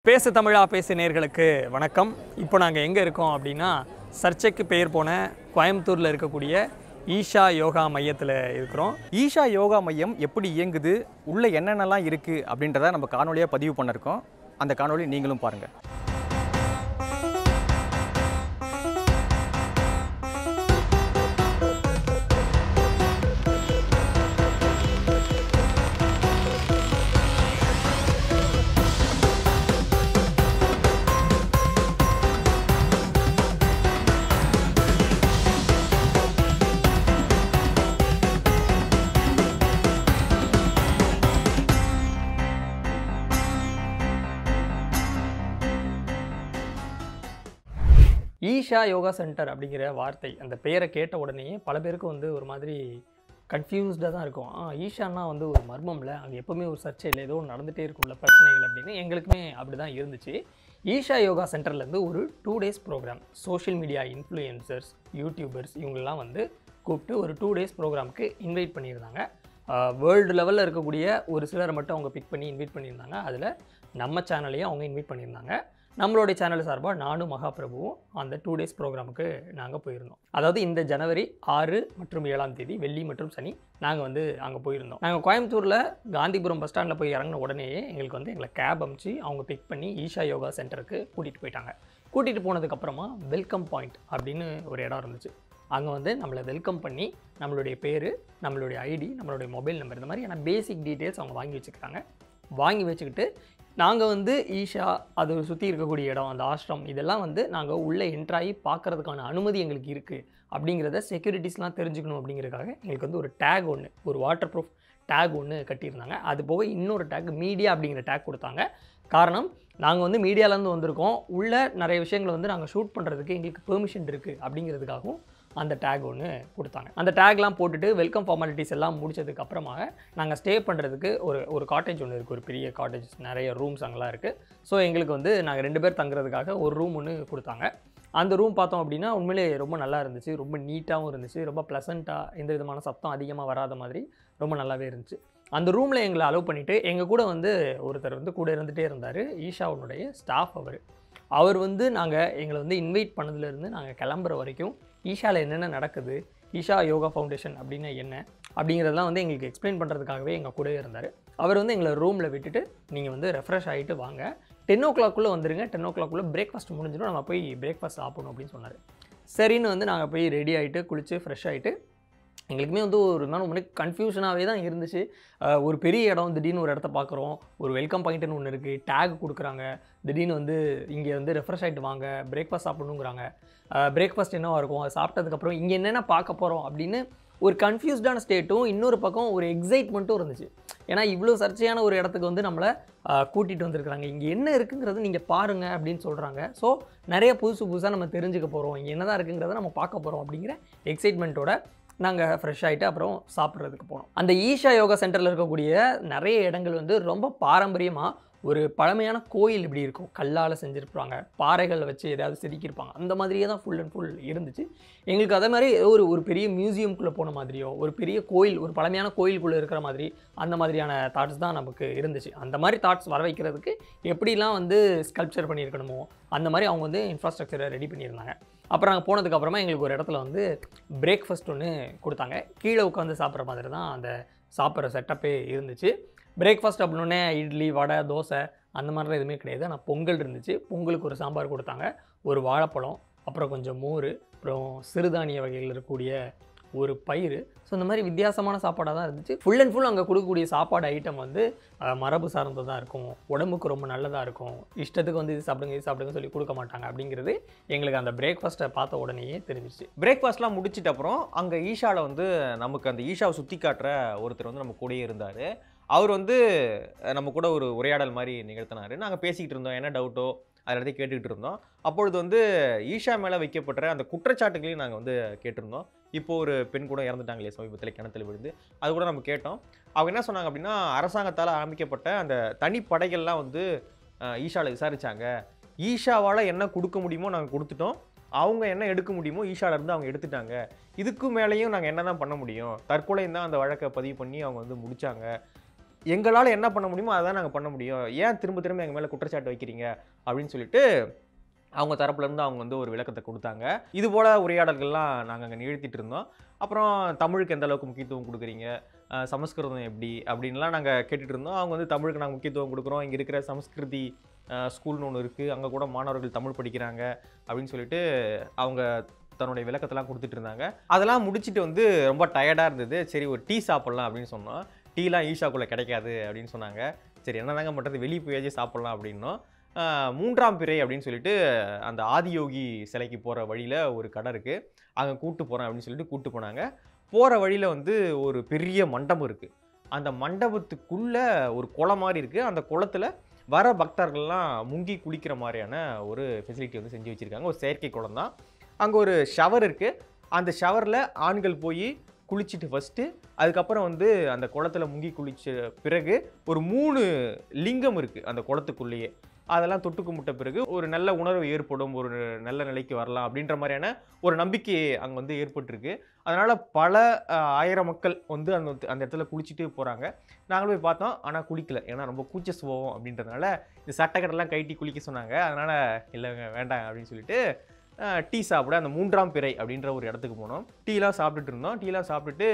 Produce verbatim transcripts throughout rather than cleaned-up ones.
பேசு தமிழா பேசு நேயர்களுக்கு வணக்கம். இப்போ நாங்கள் எங்கே இருக்கோம் அப்படின்னா சர்ச்சைக்கு பெயர் போன கோயம்புத்தூரில் இருக்கக்கூடிய ஈஷா யோகா மையத்தில் இருக்கிறோம். ஈஷா யோகா மையம் எப்படி இயங்குது, உள்ளே என்னென்னலாம் இருக்குது அப்படின்றத நம்ம காணொலியாக பதிவு பண்ணியிருக்கோம். அந்த காணொலி நீங்களும் பாருங்கள். ஈஷா யோகா சென்டர் அப்படிங்கிற வார்த்தை அந்த பெயரை கேட்ட உடனே பல பேருக்கு வந்து ஒரு மாதிரி கன்ஃபியூஸ்டாக தான் இருக்கும். ஆ ஈஷான்னா வந்து ஒரு மர்மம்ல, அங்கே எப்போவுமே ஒரு சர்ச்சையில் ஏதோ நடந்துகிட்டே இருக்குள்ள பிரச்சனைகள் அப்படின்னு எங்களுக்குமே அப்படி தான் இருந்துச்சு. ஈஷா யோகா சென்டர்லேருந்து ஒரு two days program social media influencers, YouTubers இவங்களெலாம் வந்து கூப்பிட்டு ஒரு டூ டேஸ் ப்ரோக்ராமுக்கு இன்வைட் பண்ணியிருந்தாங்க. வேர்ல்டு லெவலில் இருக்கக்கூடிய ஒரு சிலரை மட்டும் அவங்க பிக் பண்ணி இன்வைட் பண்ணியிருந்தாங்க. அதில் நம்ம சேனலையும் அவங்க இன்வைட் பண்ணியிருந்தாங்க. நம்மளுடைய சேனல் சார்பாக நானும் மகாபிரபுவும் அந்த டூ டேஸ் ப்ரோக்ராமுக்கு நாங்கள் போயிருந்தோம். அதாவது இந்த ஜனவரி ஆறு மற்றும் ஏழாம் தேதி வெள்ளி மற்றும் சனி நாங்கள் வந்து அங்கே போயிருந்தோம். நாங்கள் கோயம்புத்தூரில் காந்திபுரம் பஸ் ஸ்டாண்டில் போய் இறங்கின உடனே எங்களுக்கு வந்து எங்களை கேப் அனுப்பிச்சு அவங்க பிக் பண்ணி ஈஷா யோகா சென்டருக்கு கூட்டிகிட்டு போயிட்டாங்க. கூட்டிகிட்டு போனதுக்கப்புறமா வெல்கம் பாயிண்ட் அப்படின்னு ஒரு இடம் இருந்துச்சு. அங்கே வந்து நம்மளை வெல்கம் பண்ணி நம்மளுடைய பேர், நம்மளுடைய ஐடி, நம்மளுடைய மொபைல் நம்பர், இந்த மாதிரியான பேசிக் டீட்டெயில்ஸ் அவங்க வாங்கி வச்சுக்கிறாங்க. வாங்கி வச்சுக்கிட்டு நாங்கள் வந்து ஈஷா அது சுற்றி இருக்கக்கூடிய இடம், அந்த ஆஷ்ரம், இதெல்லாம் வந்து நாங்கள் உள்ளே என்ட்ராகி பார்க்குறதுக்கான அனுமதி எங்களுக்கு இருக்குது அப்படிங்கிறத செக்யூரிட்டிஸ்லாம் தெரிஞ்சுக்கணும் அப்படிங்கிறதுக்காக எங்களுக்கு வந்து ஒரு டேக் ஒன்று, ஒரு வாட்டர் ப்ரூஃப் டேக் ஒன்று கட்டியிருந்தாங்க. அது போக இன்னொரு டேக் மீடியா அப்படிங்கிற டேக் கொடுத்தாங்க. காரணம், நாங்கள் வந்து மீடியாவிலேருந்து வந்திருக்கோம், உள்ள நிறைய விஷயங்களை வந்து நாங்கள் ஷூட் பண்ணுறதுக்கு எங்களுக்கு பெர்மிஷன் இருக்குது அப்படிங்கிறதுக்காகவும் அந்த டேக் ஒன்று கொடுத்தாங்க. அந்த டேக்லாம் போட்டுட்டு வெல்கம் ஃபார்மாலிட்டிஸ் எல்லாம் முடிச்சதுக்கு அப்புறமாக நாங்கள் ஸ்டே பண்ணுறதுக்கு ஒரு ஒரு காட்டேஜ் ஒன்று இருக்குது. ஒரு பெரிய காட்டேஜ், நிறைய ரூம்ஸ் அங்கெல்லாம் இருக்குது. ஸோ எங்களுக்கு வந்து நாங்கள் ரெண்டு பேர் தங்குறதுக்காக ஒரு ரூம் ஒன்று கொடுத்தாங்க. அந்த ரூம் பார்த்தோம் அப்படின்னா உண்மையிலே ரொம்ப நல்லா இருந்துச்சு, ரொம்ப நீட்டாகவும் இருந்துச்சு, ரொம்ப ப்ளசண்ட்டாக, எந்த விதமான சத்தம் அதிகமாக வராத மாதிரி ரொம்ப நல்லாவே இருந்துச்சு. அந்த ரூமில் எங்களை அலோவ் பண்ணிவிட்டு எங்கள் கூட வந்து ஒருத்தர் வந்து கூட இருந்துகிட்டே இருந்தார். ஈஷாவுடைய ஸ்டாஃப் அவர் அவர் வந்து நாங்கள் எங்களை வந்து இன்வைட் பண்ணதுலேருந்து நாங்கள் கிளம்புற வரைக்கும் ஈஷாவில் என்னென்ன நடக்குது, ஈஷா யோகா ஃபவுண்டேஷன் அப்படின்னா என்ன அப்படிங்கிறதெல்லாம் வந்து எங்களுக்கு எக்ஸ்பிளைன் பண்ணுறதுக்காகவே எங்கள் கூடவே இருந்தார். அவர் வந்து எங்களை ரூமில் விட்டுட்டு நீங்கள் வந்து ரெஃப்ரெஷ் ஆகிட்டு வாங்க, டென் ஓ கிளாக்குள்ளே வந்துடுங்க, டென் ஓ கிளாக்குள்ளே பிரேக்ஃபாஸ்ட் முடிஞ்சிடும், நம்ம போய் பிரேக்ஃபாஸ்ட் சாப்பிடணும் அப்படின்னு சொன்னார். சரின்னு வந்து நாங்கள் போய் ரெடி ஆகிட்டு குளித்து ஃப்ரெஷ் ஆகிட்டு எங்களுக்குமே வந்து ஒரு நாள் ரொம்ப கன்ஃபியூஷனாகவே தான் இருந்துச்சு. ஒரு பெரிய இடம், திடீர்னு ஒரு இடத்த பார்க்குறோம், ஒரு வெல்கம் பாயிண்ட்டுன்னு ஒன்று இருக்குது, டேக் கொடுக்குறாங்க, திடீர்னு வந்து இங்கே வந்து ரெஃப்ரெஷ் ஆகிட்டு வாங்க, பிரேக்ஃபாஸ்ட் சாப்பிடணுங்கிறாங்க. பிரேக்ஃபாஸ்ட் என்னவாக இருக்கும், அது சாப்பிட்டதுக்கப்புறம் இங்கே என்னென்ன பார்க்க போகிறோம் அப்படின்னு ஒரு கன்ஃபியூஸ்டான ஸ்டேட்டும், இன்னொரு பக்கம் ஒரு எக்ஸைட்மெண்ட்டும் இருந்துச்சு. ஏன்னா இவ்வளோ சர்ச்சையான ஒரு இடத்துக்கு வந்து நம்மளை கூட்டிகிட்டு வந்திருக்கிறாங்க, இங்கே என்ன இருக்குங்கிறது நீங்கள் பாருங்கள் அப்படின்னு சொல்கிறாங்க. ஸோ நிறைய புதுசு புதுசாக நம்ம தெரிஞ்சுக்க போகிறோம், இங்கே என்ன தான் இருக்குங்கிறத நம்ம பார்க்க போகிறோம் அப்படிங்கிற எக்ஸைட்மெண்ட்டோட நாங்கள் ஃப்ரெஷ் ஆகிட்டு அப்புறம் சாப்பிட்றதுக்கு போனோம். அந்த ஈஷா யோகா சென்டரில் இருக்கக்கூடிய நிறைய இடங்கள் வந்து ரொம்ப பாரம்பரியமாக ஒரு பழமையான கோயில் இப்படி இருக்கும், கல்லால் செஞ்சுருப்பாங்க, பாறைகளில் வச்சு ஏதாவது செதுக்கியிருப்பாங்க, அந்த மாதிரியே தான் ஃபுல் அண்ட் ஃபுல் இருந்துச்சு. எங்களுக்கு அதே மாதிரி ஒரு ஒரு பெரிய மியூசியம்குள்ளே போன மாதிரியோ, ஒரு பெரிய கோயில், ஒரு பழமையான கோயிலுக்குள்ளே இருக்கிற மாதிரி அந்த மாதிரியான தாட்ஸ் தான் நமக்கு இருந்துச்சு. அந்த மாதிரி தாட்ஸ் வர வைக்கிறதுக்கு எப்படிலாம் வந்து ஸ்கல்ப்சர் பண்ணியிருக்கணுமோ அந்த மாதிரி அவங்க வந்து இன்ஃப்ராஸ்ட்ரக்சரை ரெடி பண்ணியிருந்தாங்க. அப்புறம் நாங்கள் போனதுக்கப்புறமா எங்களுக்கு ஒரு இடத்துல வந்து பிரேக்ஃபாஸ்ட் ஒன்று கொடுத்தாங்க. கீழே உட்காந்து சாப்பிட்ற மாதிரி தான் அந்த சாப்பிட்ற செட்டப்பே இருந்துச்சு. பிரேக்ஃபாஸ்ட் அப்படின்னே இட்லி, வடை, தோசை அந்த மாதிரிலாம் எதுவுமே கிடையாது. ஆனால் பொங்கல் இருந்துச்சு. பொங்கலுக்கு ஒரு சாம்பார் கொடுத்தாங்க, ஒரு வாழைப்பழம், அப்புறம் கொஞ்சம் மோர், அப்புறம் சிறுதானிய வகையில் இருக்கக்கூடிய ஒரு பயிர். ஸோ இந்த மாதிரி வித்தியாசமான சாப்பாடாக தான் இருந்துச்சு. ஃபுல் அண்ட் ஃபுல் அங்கே கொடுக்கக்கூடிய சாப்பாடு ஐட்டம் வந்து மரபு சார்ந்ததாக இருக்கும், உடம்புக்கு ரொம்ப நல்லதாக இருக்கும், இஷ்டத்துக்கு வந்து இது சாப்பிடுங்க இது சாப்பிடுங்க சொல்லி கொடுக்க மாட்டாங்க அப்படிங்கிறது எங்களுக்கு அந்த பிரேக்ஃபாஸ்ட்டை பார்த்த உடனேயே தெரிஞ்சிச்சு. பிரேக்ஃபாஸ்ட்லாம் முடிச்சிட்ட அப்புறம் அங்கே ஈஷாவில் வந்து நமக்கு அந்த ஈஷாவை சுற்றி காட்டுற ஒருத்தர் வந்து நம்ம கூடயே இருந்தார். அவர் வந்து நம்ம கூட ஒரு உரையாடல் மாதிரி நிகழ்த்தினார். நாங்கள் பேசிக்கிட்டு இருந்தோம், என்ன டவுட்டோ அதை எல்லாத்தையும் கேட்டுக்கிட்டு இருந்தோம். அப்பொழுது வந்து ஈஷா மேலே வைக்கப்பட்ட அந்த குற்றச்சாட்டுகளையும் நாங்கள் வந்து கேட்டிருந்தோம். இப்போது ஒரு பெண் கூட இறந்துட்டாங்களே சமீபத்தில் கிணத்துல விழுந்து, அது கூட நம்ம கேட்டோம். அவங்க என்ன சொன்னாங்க அப்படின்னா, அரசாங்கத்தால் ஆரம்பிக்கப்பட்ட அந்த தனிப்படைகள்லாம் வந்து ஈஷாவில் விசாரித்தாங்க, ஈஷாவால் என்ன கொடுக்க முடியுமோ நாங்கள் கொடுத்துட்டோம், அவங்க என்ன எடுக்க முடியுமோ ஈஷாவிலேருந்து அவங்க எடுத்துட்டாங்க, இதுக்கு மேலேயும் நாங்கள் என்ன தான் பண்ண முடியும், தற்கொலை தான் அந்த வழக்கை பதிவு பண்ணி அவங்க வந்து முடித்தாங்க, எங்களால் என்ன பண்ண முடியுமோ அதான் நாங்கள் பண்ண முடியும், ஏன் திரும்ப திரும்ப எங்கள் மேலே குற்றச்சாட்டு வைக்கிறீங்க அப்படின்னு சொல்லிட்டு அவங்க தரப்புலேருந்து அவங்க வந்து ஒரு விளக்கத்தை கொடுத்தாங்க. இது போல் உரையாடல்கள்லாம் நாங்கள் அங்கே நிகழ்த்திட்டு இருந்தோம். அப்புறம் தமிழுக்கு எந்த அளவுக்கு முக்கியத்துவம் கொடுக்குறீங்க, சமஸ்கிருதம் எப்படி அப்படின்லாம் நாங்கள் கேட்டுட்டு இருந்தோம். அவங்க வந்து தமிழுக்கு நாங்கள் முக்கியத்துவம் கொடுக்குறோம், இங்கே இருக்கிற சமஸ்கிருதி ஸ்கூல்னு ஒன்று இருக்குது, அங்கே கூட மாணவர்கள் தமிழ் படிக்கிறாங்க அப்படின்னு சொல்லிட்டு அவங்க தன்னுடைய விளக்கத்தெல்லாம் கொடுத்துட்டு இருந்தாங்க. அதெல்லாம் முடிச்சுட்டு வந்து ரொம்ப டயர்டாக இருந்தது. சரி ஒரு டீ சாப்பிட்லாம் அப்படின்னு சொன்னோம். டீலாம் ஈஷாக்குள்ளே கிடைக்காது அப்படின்னு சொன்னாங்க. சரி என்ன தாங்க பண்ணுறது, வெளியே போயாச்சும் சாப்பிட்லாம் அப்படின்னோம். மூன்றாம் பிறை அப்படின்னு சொல்லிட்டு அந்த ஆதியோகி சிலைக்கு போகிற வழியில் ஒரு கடை இருக்குது, அங்கே கூப்பிட்டு போகிறேன் அப்படின்னு சொல்லிட்டு கூப்பிட்டு போனாங்க. போகிற வழியில் வந்து ஒரு பெரிய மண்டபம் இருக்குது. அந்த மண்டபத்துக்குள்ளே ஒரு குளம் மாதிரி இருக்குது. அந்த குளத்தில் வர பக்தர்கள்லாம் முங்கி குளிக்கிற மாதிரியான ஒரு ஃபெசிலிட்டி வந்து செஞ்சு வச்சுருக்காங்க. ஒரு செயற்கை குளம் தான். அங்கே ஒரு ஷவர் இருக்குது. அந்த ஷவரில் ஆண்கள் போய் குளிச்சுட்டு ஃபஸ்ட்டு, அதுக்கப்புறம் வந்து அந்த குளத்தில் முங்கி குளிச்ச பிறகு ஒரு மூணு லிங்கம் இருக்குது அந்த குளத்துக்குள்ளேயே. அதெல்லாம் தொட்டு கும்பிட்ட பிறகு ஒரு நல்ல உணர்வு ஏற்படும், ஒரு நல்ல நிலைக்கு வரலாம் அப்படின்ற மாதிரியான ஒரு நம்பிக்கை அங்கே வந்து ஏற்பட்டிருக்கு. அதனால் பல ஆயிரம் மக்கள் வந்து அந்த அந்த இடத்துல குளிச்சுட்டு போகிறாங்க. நாங்களும் போய் பார்த்தோம், ஆனால் குளிக்கல. ஏன்னா ரொம்ப கூச்ச சுபாவம் அப்படின்றதுனால இந்த சட்டைக்கடெல்லாம் கைட்டி குளிக்க சொன்னாங்க. அதனால் இல்லைங்க வேண்டாம் அப்படின்னு சொல்லிட்டு டீ சாப்பிட அந்த மூன்றாம் பிறை அப்படின்ற ஒரு இடத்துக்கு போனோம். டீலாம் சாப்பிட்டுட்டு இருந்தோம். டீலாம் சாப்பிட்டுட்டு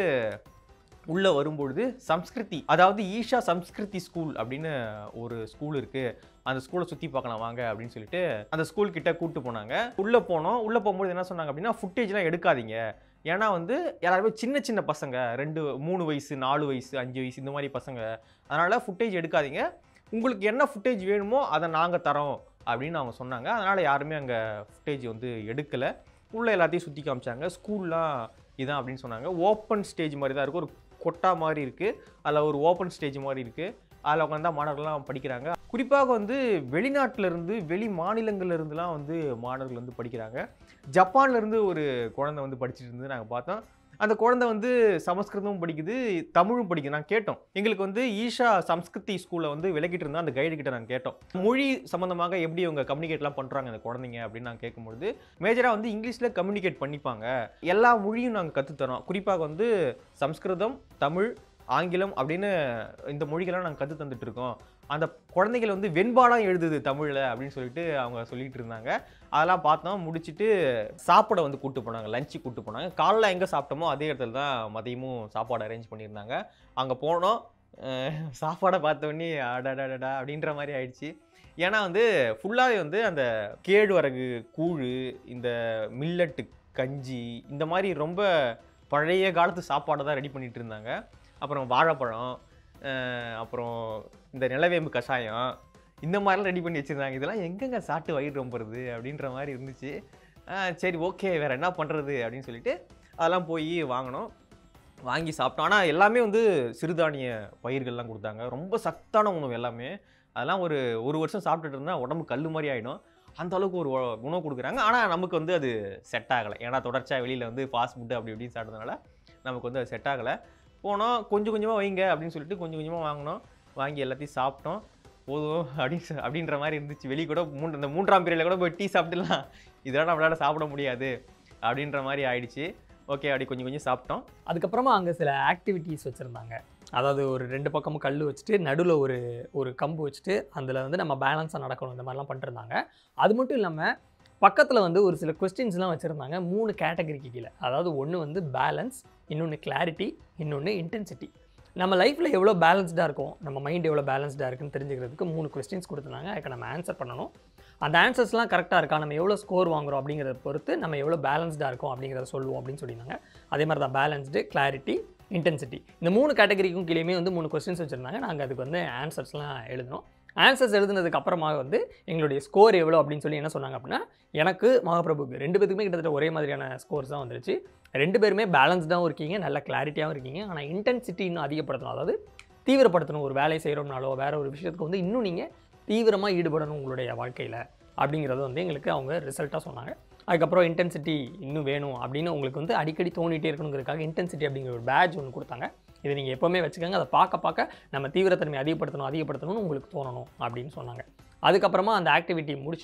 உள்ளே வரும்பொழுது சம்ஸ்கிருதி, அதாவது ஈஷா சம்ஸ்கிருதி ஸ்கூல் அப்படின்னு ஒரு ஸ்கூல் இருக்குது, அந்த ஸ்கூலை சுற்றி பார்க்கலாம் வாங்க அப்படின்னு சொல்லிட்டு அந்த ஸ்கூல் கிட்ட கூப்பிட்டு போனாங்க. உள்ளே போனோம். உள்ளே போகும்போது என்ன சொன்னாங்க அப்படின்னா, ஃபுட்டேஜ்லாம் எடுக்காதீங்க, ஏன்னா வந்து எல்லாருமே சின்ன சின்ன பசங்க, ரெண்டு மூணு வயசு நாலு வயசு அஞ்சு வயசு இந்த மாதிரி பசங்க, அதனால் ஃபுட்டேஜ் எடுக்காதீங்க, உங்களுக்கு என்ன ஃபுட்டேஜ் வேணுமோ அதை நாங்கள் தரோம் அப்படின்னு அவங்க சொன்னாங்க. அதனால் யாருமே அங்கே ஃபுட்டேஜ் வந்து எடுக்கலை. உள்ளே எல்லாத்தையும் சுற்றி காமிச்சாங்க. ஸ்கூல்லாம் இதான் அப்படின்னு சொன்னாங்க. ஓப்பன் ஸ்டேஜ் மாதிரி தான் இருக்குது, ஒரு கொட்டா மாதிரி இருக்குது, அதில் ஒரு ஓப்பன் ஸ்டேஜ் மாதிரி இருக்குது, அதில் உட்காந்தா மாணவர்கள்லாம் படிக்கிறாங்க. குறிப்பாக வந்து வெளிநாட்டிலேருந்து வெளி மாநிலங்கள்லேருந்துலாம் வந்து மாணவர்கள் வந்து படிக்கிறாங்க. ஜப்பான்லேருந்து ஒரு குழந்தை வந்து படிச்சுட்டு இருந்து நாங்கள் பார்த்தோம். அந்த குழந்தை வந்து சமஸ்கிருதமும் படிக்குது, தமிழும் படிக்குது. நாங்கள் கேட்டோம், எங்களுக்கு வந்து ஈஷா சம்ஸ்கிருதி ஸ்கூலில் வந்து விளக்கிட்டு இருந்தால் அந்த கைடு கிட்ட நாங்கள் கேட்டோம், மொழி சம்மந்தமாக எப்படி இவங்க கம்யூனிகேட்லாம் பண்ணுறாங்க அந்த குழந்தைங்க அப்படின்னு நாங்கள் கேட்கும்பொழுது, மேஜராக வந்து இங்கிலீஷில் கம்யூனிகேட் பண்ணிப்பாங்க, எல்லா மொழியும் நாங்கள் கற்றுத்தரோம், குறிப்பாக வந்து சம்ஸ்கிருதம், தமிழ், ஆங்கிலம் அப்படின்னு இந்த மொழிகள்லாம் நாங்கள் கற்று தந்துட்டு இருக்கோம், அந்த குழந்தைகள் வந்து வெண்பாலாம் எழுதுது தமிழில் அப்படின்னு சொல்லிட்டு அவங்க சொல்லிட்டு இருந்தாங்க. அதெல்லாம் பார்த்தோம். முடிச்சுட்டு சாப்பிட வந்து கூப்பிட்டு போனாங்க, லஞ்சு கூப்பிட்டு போனாங்க. காலைல எங்கே சாப்பிட்டோமோ அதே இடத்துல தான் மதியமும் சாப்பாடு அரேஞ்ச் பண்ணியிருந்தாங்க. அங்கே போனோம். சாப்பாடை பார்த்தோன்னே அடடடா அப்படின்ற மாதிரி ஆயிடுச்சு. ஏன்னா வந்து ஃபுல்லாகவே வந்து அந்த கேழ்வரகு கூழ், இந்த மில்லட்டு கஞ்சி, இந்த மாதிரி ரொம்ப பழைய காலத்து சாப்பாடை தான் ரெடி பண்ணிகிட்டு இருந்தாங்க. அப்புறம் வாழைப்பழம், அப்புறம் இந்த நிலவேம்பு கஷாயம், இந்த மாதிரிலாம் ரெடி பண்ணி வச்சுருந்தாங்க. இதெல்லாம் எங்கெங்க சாப்பிட்டு வயிறு ரொம்புறது அப்படின்ற மாதிரி இருந்துச்சு. சரி ஓகே வேறு என்ன பண்ணுறது அப்படின்னு சொல்லிட்டு அதெல்லாம் போய் வாங்கினோம். வாங்கி சாப்பிட்டோம். ஆனால் எல்லாமே வந்து சிறுதானிய பயிர்கள்லாம் கொடுத்தாங்க, ரொம்ப சத்தான உணவு எல்லாமே. அதெல்லாம் ஒரு ஒரு வருஷம் சாப்பிட்டுட்டு இருந்தால் உடம்பு கல் மாதிரி ஆகிடும், அந்த அளவுக்கு ஒரு உணவு கொடுக்குறாங்க. ஆனால் நமக்கு வந்து அது செட் ஆகலை. ஏன்னா தொடர்ச்சியாக வெளியில் வந்து ஃபாஸ்ட் ஃபுட்டு அப்படி இப்படின்னு சாப்பிட்டதுனால நமக்கு வந்து அது செட் ஆகலை. போனோம், கொஞ்சம் கொஞ்சமாக வைங்க அப்படின்னு சொல்லிட்டு கொஞ்சம் கொஞ்சமாக வாங்கினோம். வாங்கி எல்லாத்தையும் சாப்பிட்டோம். போதும் அப்படின்னு அப்படின்ற மாதிரி இருந்துச்சு. வெளியே கூட மூன்று இந்த மூன்றாம் பீரியடில் கூட போய் டீ சாப்பிட்டுலாம், இதெல்லாம் நம்மளால சாப்பிட முடியாது அப்படின்ற மாதிரி ஆயிடுச்சு. ஓகே அப்படி கொஞ்சம் கொஞ்சம் சாப்பிட்டோம். அதுக்கப்புறமா அங்கே சில ஆக்டிவிட்டீஸ் வச்சுருந்தாங்க. அதாவது ஒரு ரெண்டு பக்கமும் கல் வச்சுட்டு நடுவில் ஒரு ஒரு கம்பு வச்சுட்டு அதில் வந்து நம்ம பேலன்ஸாக நடக்கணும், இந்த மாதிரிலாம் பண்ணிருந்தாங்க. அது மட்டும் இல்லாமல் பக்கத்தில் வந்து ஒரு சில கொஸ்டின்ஸ்லாம் வச்சுருந்தாங்க மூணு கேட்டகரிக்கு கீழே. அதாவது ஒன்று வந்து பேலன்ஸ், இன்னொன்று கிளாரிட்டி, இன்னொன்று இன்டென்சிட்டி. நம்ம லைஃப்பில் எவ்வளோ பேலன்ஸ்டாக இருக்கும், நம்ம மைண்ட் எவ்வளோ பேலன்ஸ்டாக இருக்குன்னு தெரிஞ்சுக்கிறதுக்கு மூணு கொஸ்டின்ஸ் கொடுத்துருந்தாங்க. அதுக்கு நம்ம ஆன்சர் பண்ணணும். அந்த ஆன்சர்ஸ்லாம் கரெக்டாக இருக்கா, நம்ம எவ்வளோ ஸ்கோர் வாங்குறோம் அப்படிங்கிறத பொறுத்து நம்ம எவ்வளோ பேலன்ஸ்டாக இருக்கும் அப்படிங்கிறத சொல்லுவோம் அப்படின்னு சொல்லியிருந்தாங்க. அதே மாதிரி தான் பேலன்ஸ்டு, கிளாரிட்டி, இன்டென்சிட்டி, இந்த மூணு கேட்டகரிக்கும் கீழேயுமே வந்து மூணு கொஸ்டின்ஸ் வச்சுருந்தாங்க. நாங்கள் அதுக்கு வந்து ஆன்சர்ஸ்லாம் எழுதணும். ஆன்சர்ஸ் எழுதுனதுக்கு அப்புறமா வந்து எங்களுடைய ஸ்கோர் எவ்வளோ அப்படின்னு சொல்லி என்ன சொன்னாங்க அப்படின்னா, எனக்கு மகாபிரபுக்கு ரெண்டு பேருக்குமே கிட்டத்தட்ட ஒரே மாதிரியான ஸ்கோர்ஸ் தான் வந்துருச்சு. ரெண்டு பேருமே பேலன்ஸ்டாகவும் இருக்கீங்க, நல்ல கிளாரிட்டியாகவும் இருக்கீங்க. ஆனால் இன்டென்சிட்டி இன்னும் அதிகப்படுத்தணும், அதாவது தீவிரப்படுத்தணும். ஒரு வேலை செய்கிறோம்னாலோ வேறு ஒரு விஷயத்துக்கு வந்து இன்னும் நீங்கள் தீவிரமாக ஈடுபடணும் உங்களுடைய வாழ்க்கையில் அப்படிங்கிறது வந்து எங்களுக்கு அவங்க ரிசல்ட்டாக சொன்னாங்க. அதுக்கப்புறம் இன்டென்சிட்டி இன்னும் வேணும் அப்படின்னு உங்களுக்கு வந்து அடிக்கடி தோணிகிட்டே இருக்கணுங்கிறதுக்காக இன்டென்சிட்டி அப்படிங்கிற ஒரு பேட்ச் ஒன்று கொடுத்தாங்க. இதை நீங்கள் எப்போவுமே வச்சுக்கோங்க, அதை பார்க்க பார்க்க நம்ம தீவிரத்தன்மை அதிகப்படுத்தணும் அதிகப்படுத்தணும்னு உங்களுக்கு தோணணும் அப்படின்னு சொன்னாங்க. அதுக்கப்புறமா அந்த ஆக்டிவிட்டி முடிச்சுட்டு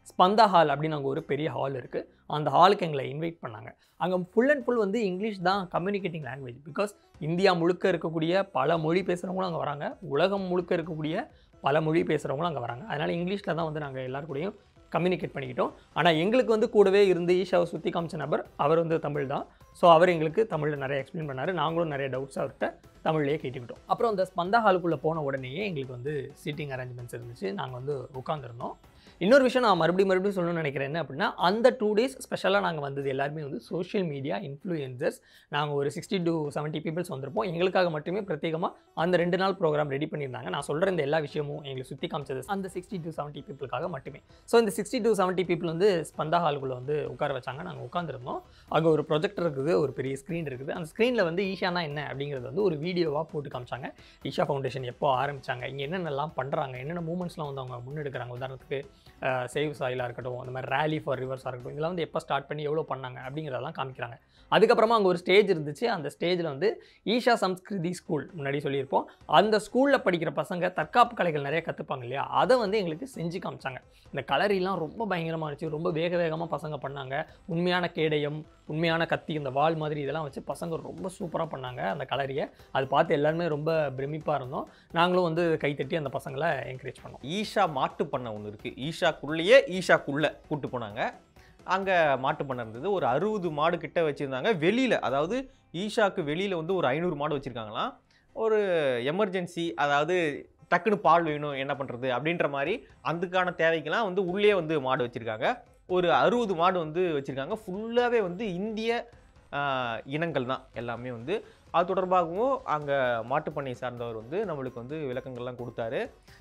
ஸ்பந்தா ஹால் அப்படின்னு அங்கே ஒரு பெரிய ஹால் இருக்குது. அந்த ஹாலுக்கு எங்களை இன்வைட் பண்ணாங்க. அங்கே ஃபுல் அண்ட் ஃபுல் வந்து இங்கிலீஷ் தான் கம்யூனிகேட்டிங் லாங்குவேஜ். பிகாஸ் இந்தியா முழுக்க இருக்கக்கூடிய பல மொழி பேசுகிறவங்களும் அங்கே வராங்க, உலகம் முழுக்க இருக்கக்கூடிய பல மொழி பேசுகிறவங்களும் அங்கே வராங்க. அதனால் இங்கிலீஷில் தான் வந்து நாங்கள் எல்லாரு கூடயும் கம்யூனிகேட் பண்ணிக்கிட்டோம். ஆனால் எங்களுக்கு வந்து கூடவே இருந்து ஈஷாவை சுற்றி காமிச்ச நபர் அவர் வந்து தமிழ் தான். ஸோ அவர் எங்களுக்கு தமிழில் நிறைய எக்ஸ்பிளைன் பண்ணார். நாங்களும் நிறைய டவுட்ஸ் அவர்கிட்ட தமிழ்லேயே கேட்டுக்கிட்டோம். அப்புறம் அந்த ஸ்பந்தா ஹாலுக்குள்ளே போன உடனேயே எங்களுக்கு வந்து சீட்டிங் அரேஞ்ச்மெண்ட்ஸ் இருந்துச்சு. நாங்கள் வந்து உட்காந்துருந்தோம். இன்னொரு விஷயம் நான் மறுபடியும் மறுபடியும் சொல்லணும்னு நினைக்கிறேன் என்ன அப்படின்னா, அந்த டூ டேஸ் ஸ்பெஷலாக நாங்கள் வந்தது எல்லாருமே வந்து சோஷியல் மீடியா இன்ஃப்ளூயன்சர்ஸ். நாங்கள் ஒரு சிக்ஸ்டி டு செவன்ட்டி பீப்புள்ஸ் வந்திருப்போம். எங்களுக்காக மட்டுமே பிரத்யேகமாக அந்த ரெண்டு நாள் ப்ரோக்ராம் ரெடி பண்ணியிருந்தாங்க. நான் சொல்கிற இந்த எல்லா விஷயமும் எங்களுக்கு சுற்றி காமிச்சது அந்த சிக்ஸ்டி டு செவன்ட்டி பீப்புளுக்காக மட்டுமே. ஸோ இந்த சிக்ஸ்டி டு செவன்ட்டி பீப்புள் வந்து ஸ்பந்தா ஹாலுக்குள்ளே வந்து உட்கார வச்சாங்க. நாங்கள் உட்காந்துருந்தோம். அங்கே ஒரு ப்ரொஜெக்டர் இருக்குது, ஒரு பெரிய ஸ்க்ரீன் இருக்குது. அந்த ஸ்க்ரீனில் வந்து ஈஷானா என்ன அப்படிங்கிறது வந்து ஒரு வீடியோவாக போட்டு காமிச்சாங்க. ஈஷா ஃபவுண்டேஷன் எப்போ ஆரம்பித்தாங்க, இங்கே என்னென்னலாம் பண்ணுறாங்க, என்னென்ன மூமெண்ட்ஸ்லாம் வந்து அவங்க முன்னெடுக்கிறாங்க. உதாரணத்துக்கு சேவ் சாயிலாக இருக்கட்டும், அந்த மாதிரி ரேலி ஃபார் ரிவர்ஸாக இருக்கட்டும், இதெல்லாம் வந்து எப்போ ஸ்டார்ட் பண்ணி எவ்வளோ பண்ணாங்க அப்படிங்கிறதெல்லாம் காமிக்கிறாங்க. அதுக்கப்புறமா அங்கே ஒரு ஸ்டேஜ் இருந்துச்சு. அந்த ஸ்டேஜில் வந்து ஈஷா சம்ஸ்கிருதி ஸ்கூல் முன்னாடி சொல்லியிருப்போம். அந்த ஸ்கூலில் படிக்கிற பசங்க தற்காப்பு கலைகள் நிறைய கற்றுப்பாங்க இல்லையா, அதை வந்து எங்களுக்கு செஞ்சு காமிச்சாங்க. இந்த கலரிலாம் ரொம்ப பயங்கரமாக இருந்துச்சு. ரொம்ப வேக வேகமாக பசங்க பண்ணாங்க. உண்மையான கேடயம், உண்மையான கத்தி, இந்த வால் மாதிரி இதெல்லாம் வச்சு பசங்க ரொம்ப சூப்பராக பண்ணாங்க அந்த கலரியை. அது பார்த்து எல்லாருமே ரொம்ப பிரமிப்பாக இருந்தோம். நாங்களும் வந்து கைத்தட்டி அந்த பசங்களை என்கரேஜ் பண்ணோம். ஈஷா மாட்டு பண்ணை ஒன்று இருக்குது. ஈஷாக்குள்ளேயே ஈஷாக்குள்ளே கூட்டு போனாங்க. அங்கே மாட்டு பண்ணை இருந்தது. ஒரு அறுபது மாடு கிட்ட வச்சுருந்தாங்க வெளியில். அதாவது ஈஷாக்கு வெளியில் வந்து ஒரு ஐநூறு மாடு வச்சுருக்காங்களாம். ஒரு எமர்ஜென்சி, அதாவது டக்குன்னு பால் வேணும் என்ன பண்ணுறது அப்படின்ற மாதிரி அதுக்கான தேவைக்கெல்லாம் வந்து உள்ளே வந்து மாடு வச்சுருக்காங்க. ஒரு அறுபது மாடு வந்து வச்சுருக்காங்க. ஃபுல்லாகவே வந்து இந்திய இனங்கள் தான் எல்லாமே வந்து. அது தொடர்பாகவும் அங்கே மாட்டுப்பண்ணை சார்ந்தவர் வந்து நம்மளுக்கு வந்து விளக்கங்கள்லாம் கொடுத்தாரு.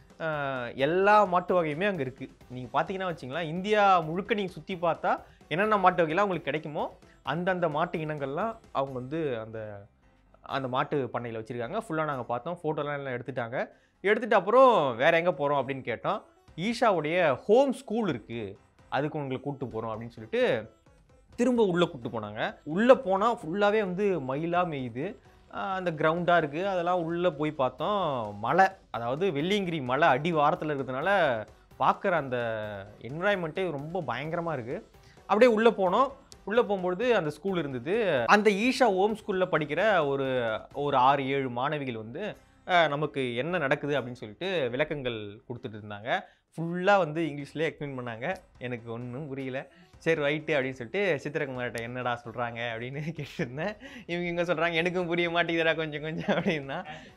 எல்லா மாட்டு வகையுமே அங்கே இருக்குது. நீங்கள் பார்த்தீங்கன்னா வச்சிங்களேன், இந்தியா முழுக்க நீங்கள் சுற்றி பார்த்தா என்னென்ன மாட்டு வகையெல்லாம் உங்களுக்கு கிடைக்குமோ அந்தந்த மாட்டு இனங்கள்லாம் அவங்க வந்து அந்த அந்த மாட்டு பண்ணையில் வச்சுருக்காங்க. ஃபுல்லாக நாங்கள் பார்த்தோம். ஃபோட்டோலாம் எல்லாம் எடுத்துட்டாங்க. எடுத்துகிட்டு அப்புறம் வேறு எங்கே போகிறோம் அப்படின்னு கேட்டோம். ஈஷாவுடைய ஹோம் ஸ்கூல் இருக்குது, அதுக்கு உங்களை கூப்பிட்டு போகிறோம் அப்படின்னு சொல்லிட்டு திரும்ப உள்ளே கூப்பிட்டு போனாங்க. உள்ளே போனால் ஃபுல்லாகவே வந்து மயிலாக மேயுது. அந்த கிரவுண்டாக இருக்குது. அதெல்லாம் உள்ளே போய் பார்த்தோம். மலை, அதாவது வெள்ளியங்கிரி மலை அடி வாரத்தில் இருக்கிறதுனால பார்க்குற அந்த என்விரான்மெண்ட்டே ரொம்ப பயங்கரமாக இருக்குது. அப்படியே உள்ளே போனோம். உள்ளே போகும்பொழுது அந்த ஸ்கூல் இருந்தது. அந்த ஈஷா ஹோம் ஸ்கூலில் படிக்கிற ஒரு ஒரு ஆறு ஏழு மாணவிகள் வந்து நமக்கு என்ன நடக்குது அப்படின்னு சொல்லிட்டு விளக்கங்கள் கொடுத்துட்டு இருந்தாங்க. ஃபுல்லாக வந்து இங்கிலீஷ்லேயே எக்ஸ்பிளைன் பண்ணாங்க. எனக்கு ஒன்றும் புரியல. சரி ரைட்டு அப்படின்னு சொல்லிட்டு சித்திரகுமார்கிட்ட என்னடா சொல்கிறாங்க அப்படின்னு கேட்டுருந்தேன். இவங்க இங்கே சொல்கிறாங்க எனக்கும் புரிய மாட்டேங்குதுடா கொஞ்சம் கொஞ்சம் அப்படின்னா.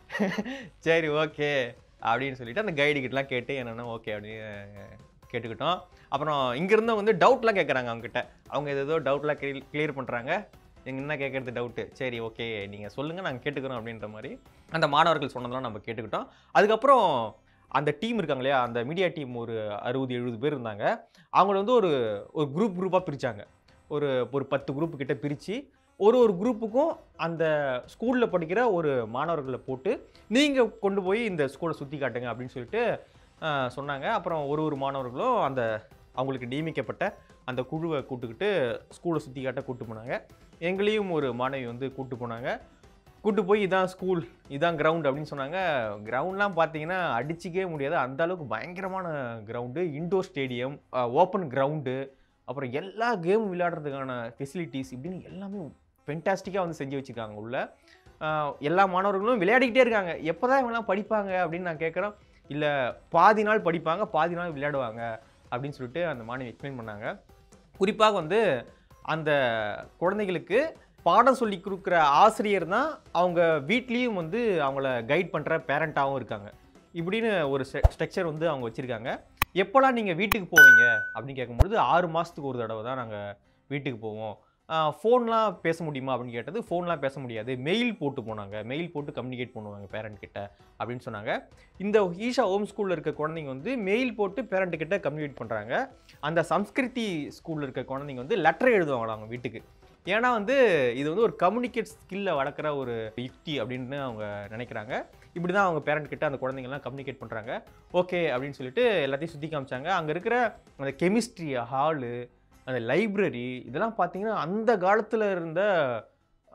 சரி ஓகே அப்படின்னு சொல்லிட்டு அந்த கைடு கிட்டலாம் கேட்டு என்னென்னா ஓகே அப்படின்னு கேட்டுக்கிட்டோம். அப்புறம் இங்கேருந்து வந்து டவுட்லாம் கேட்குறாங்க அவங்ககிட்ட. அவங்க ஏதோ டவுட்லாம் கிளி கிளியர் பண்ணுறாங்க. எங்கள் என்ன கேட்குறது டவுட்டு. சரி ஓகே நீங்கள் சொல்லுங்கள் நாங்கள் கேட்டுக்கிறோம் அப்படின்ற மாதிரி அந்த மாணவர்கள் சொன்னதெல்லாம் நம்ம கேட்டுக்கிட்டோம். அதுக்கப்புறம் அந்த டீம் இருக்காங்க இல்லையா, அந்த மீடியா டீம் ஒரு அறுபது எழுபது பேர் இருந்தாங்க. அவங்கள வந்து ஒரு ஒரு குரூப் குரூப்பாக பிரித்தாங்க. ஒரு ஒரு பத்து குரூப்பு கிட்ட பிரித்து ஒரு ஒரு குரூப்புக்கும் அந்த ஸ்கூலில் படிக்கிற ஒரு மாணவர்களை போட்டு நீங்கள் கொண்டு போய் இந்த ஸ்கூலை சுற்றி காட்டுங்க அப்படின்னு சொல்லிட்டு சொன்னாங்க. அப்புறம் ஒரு ஒரு மாணவர்களும் அந்த அவங்களுக்கு நியமிக்கப்பட்ட அந்த குழுவை கூட்டுக்கிட்டு ஸ்கூலை சுற்றி காட்ட கூப்பிட்டு போனாங்க. எங்களையும் ஒரு மாணவி வந்து கூப்பிட்டு போனாங்க. கூப்பிட்டு போய் இதான் ஸ்கூல், இதான் கிரவுண்ட் அப்படின்னு சொன்னாங்க. கிரவுண்ட்லாம் பார்த்தீங்கன்னா அடிச்சிக்கவே முடியாது, அந்த அளவுக்கு பயங்கரமான ground. Indoor stadium, open ground, அப்புறம் எல்லா கேமும் விளையாடுறதுக்கான ஃபெசிலிட்டிஸ் இப்படின்னு எல்லாமே ஃபென்டாஸ்டிக்காக வந்து செஞ்சு வச்சுருக்காங்க உள்ள. எல்லா மாணவர்களும் விளையாடிக்கிட்டே இருக்காங்க. எப்போ தான் இவங்கெல்லாம் படிப்பாங்க அப்படின்னு நான் கேட்குறேன். இல்லை பாதி நாள் படிப்பாங்க, பாதி நாள் விளையாடுவாங்க அப்படின்னு சொல்லிட்டு அந்த மாணவி எக்ஸ்பிளைன் பண்ணாங்க. குறிப்பாக வந்து அந்த குழந்தைகளுக்கு பாடம் சொல்லி கொடுக்குற ஆசிரியர் தான் அவங்க வீட்லேயும் வந்து அவங்கள கைட் பண்ணுற பேரண்ட்டாகவும் இருக்காங்க. இப்படின்னு ஒரு ஸ்ட்ரக்சர் வந்து அவங்க வச்சுருக்காங்க. எப்போலாம் நீங்கள் வீட்டுக்கு போவீங்க அப்படின்னு கேட்கும்பொழுது ஆறு மாதத்துக்கு ஒரு தடவை தான் நாங்கள் வீட்டுக்கு போவோம். ஃபோன்லாம் பேச முடியுமா அப்படின்னு கேட்டது. ஃபோன்லாம் பேச முடியாது, மெயில் போட்டு போனாங்க, மெயில் போட்டு கம்யூனிகேட் பண்ணுவாங்க பேரண்ட் கிட்ட அப்படின்னு சொன்னாங்க. இந்த ஈஷா ஹோம் ஸ்கூலில் இருக்க குழந்தைங்க வந்து மெயில் போட்டு பேரண்ட் கிட்ட கம்யூனிகேட் பண்ணுறாங்க. அந்த சம்ஸ்கிருதி ஸ்கூலில் இருக்க குழந்தைங்க வந்து லெட்டர் எழுதுவாங்களா அவங்க வீட்டுக்கு. ஏன்னா வந்து இது வந்து ஒரு கம்யூனிகேட் ஸ்கில்லை வளர்க்குற ஒரு யுக்தி அப்படின்னு அவங்க நினைக்கிறாங்க. இப்படி தான் அவங்க பேரண்ட் கிட்ட அந்த குழந்தைங்கள்லாம் கம்யூனிகேட் பண்ணுறாங்க. ஓகே அப்படின்னு சொல்லிட்டு எல்லாத்தையும் சுற்றி காமிச்சாங்க. அங்கே இருக்கிற அந்த கெமிஸ்ட்ரி ஹாலு, அந்த லைப்ரரி இதெல்லாம் பார்த்தீங்கன்னா அந்த காலத்தில் இருந்த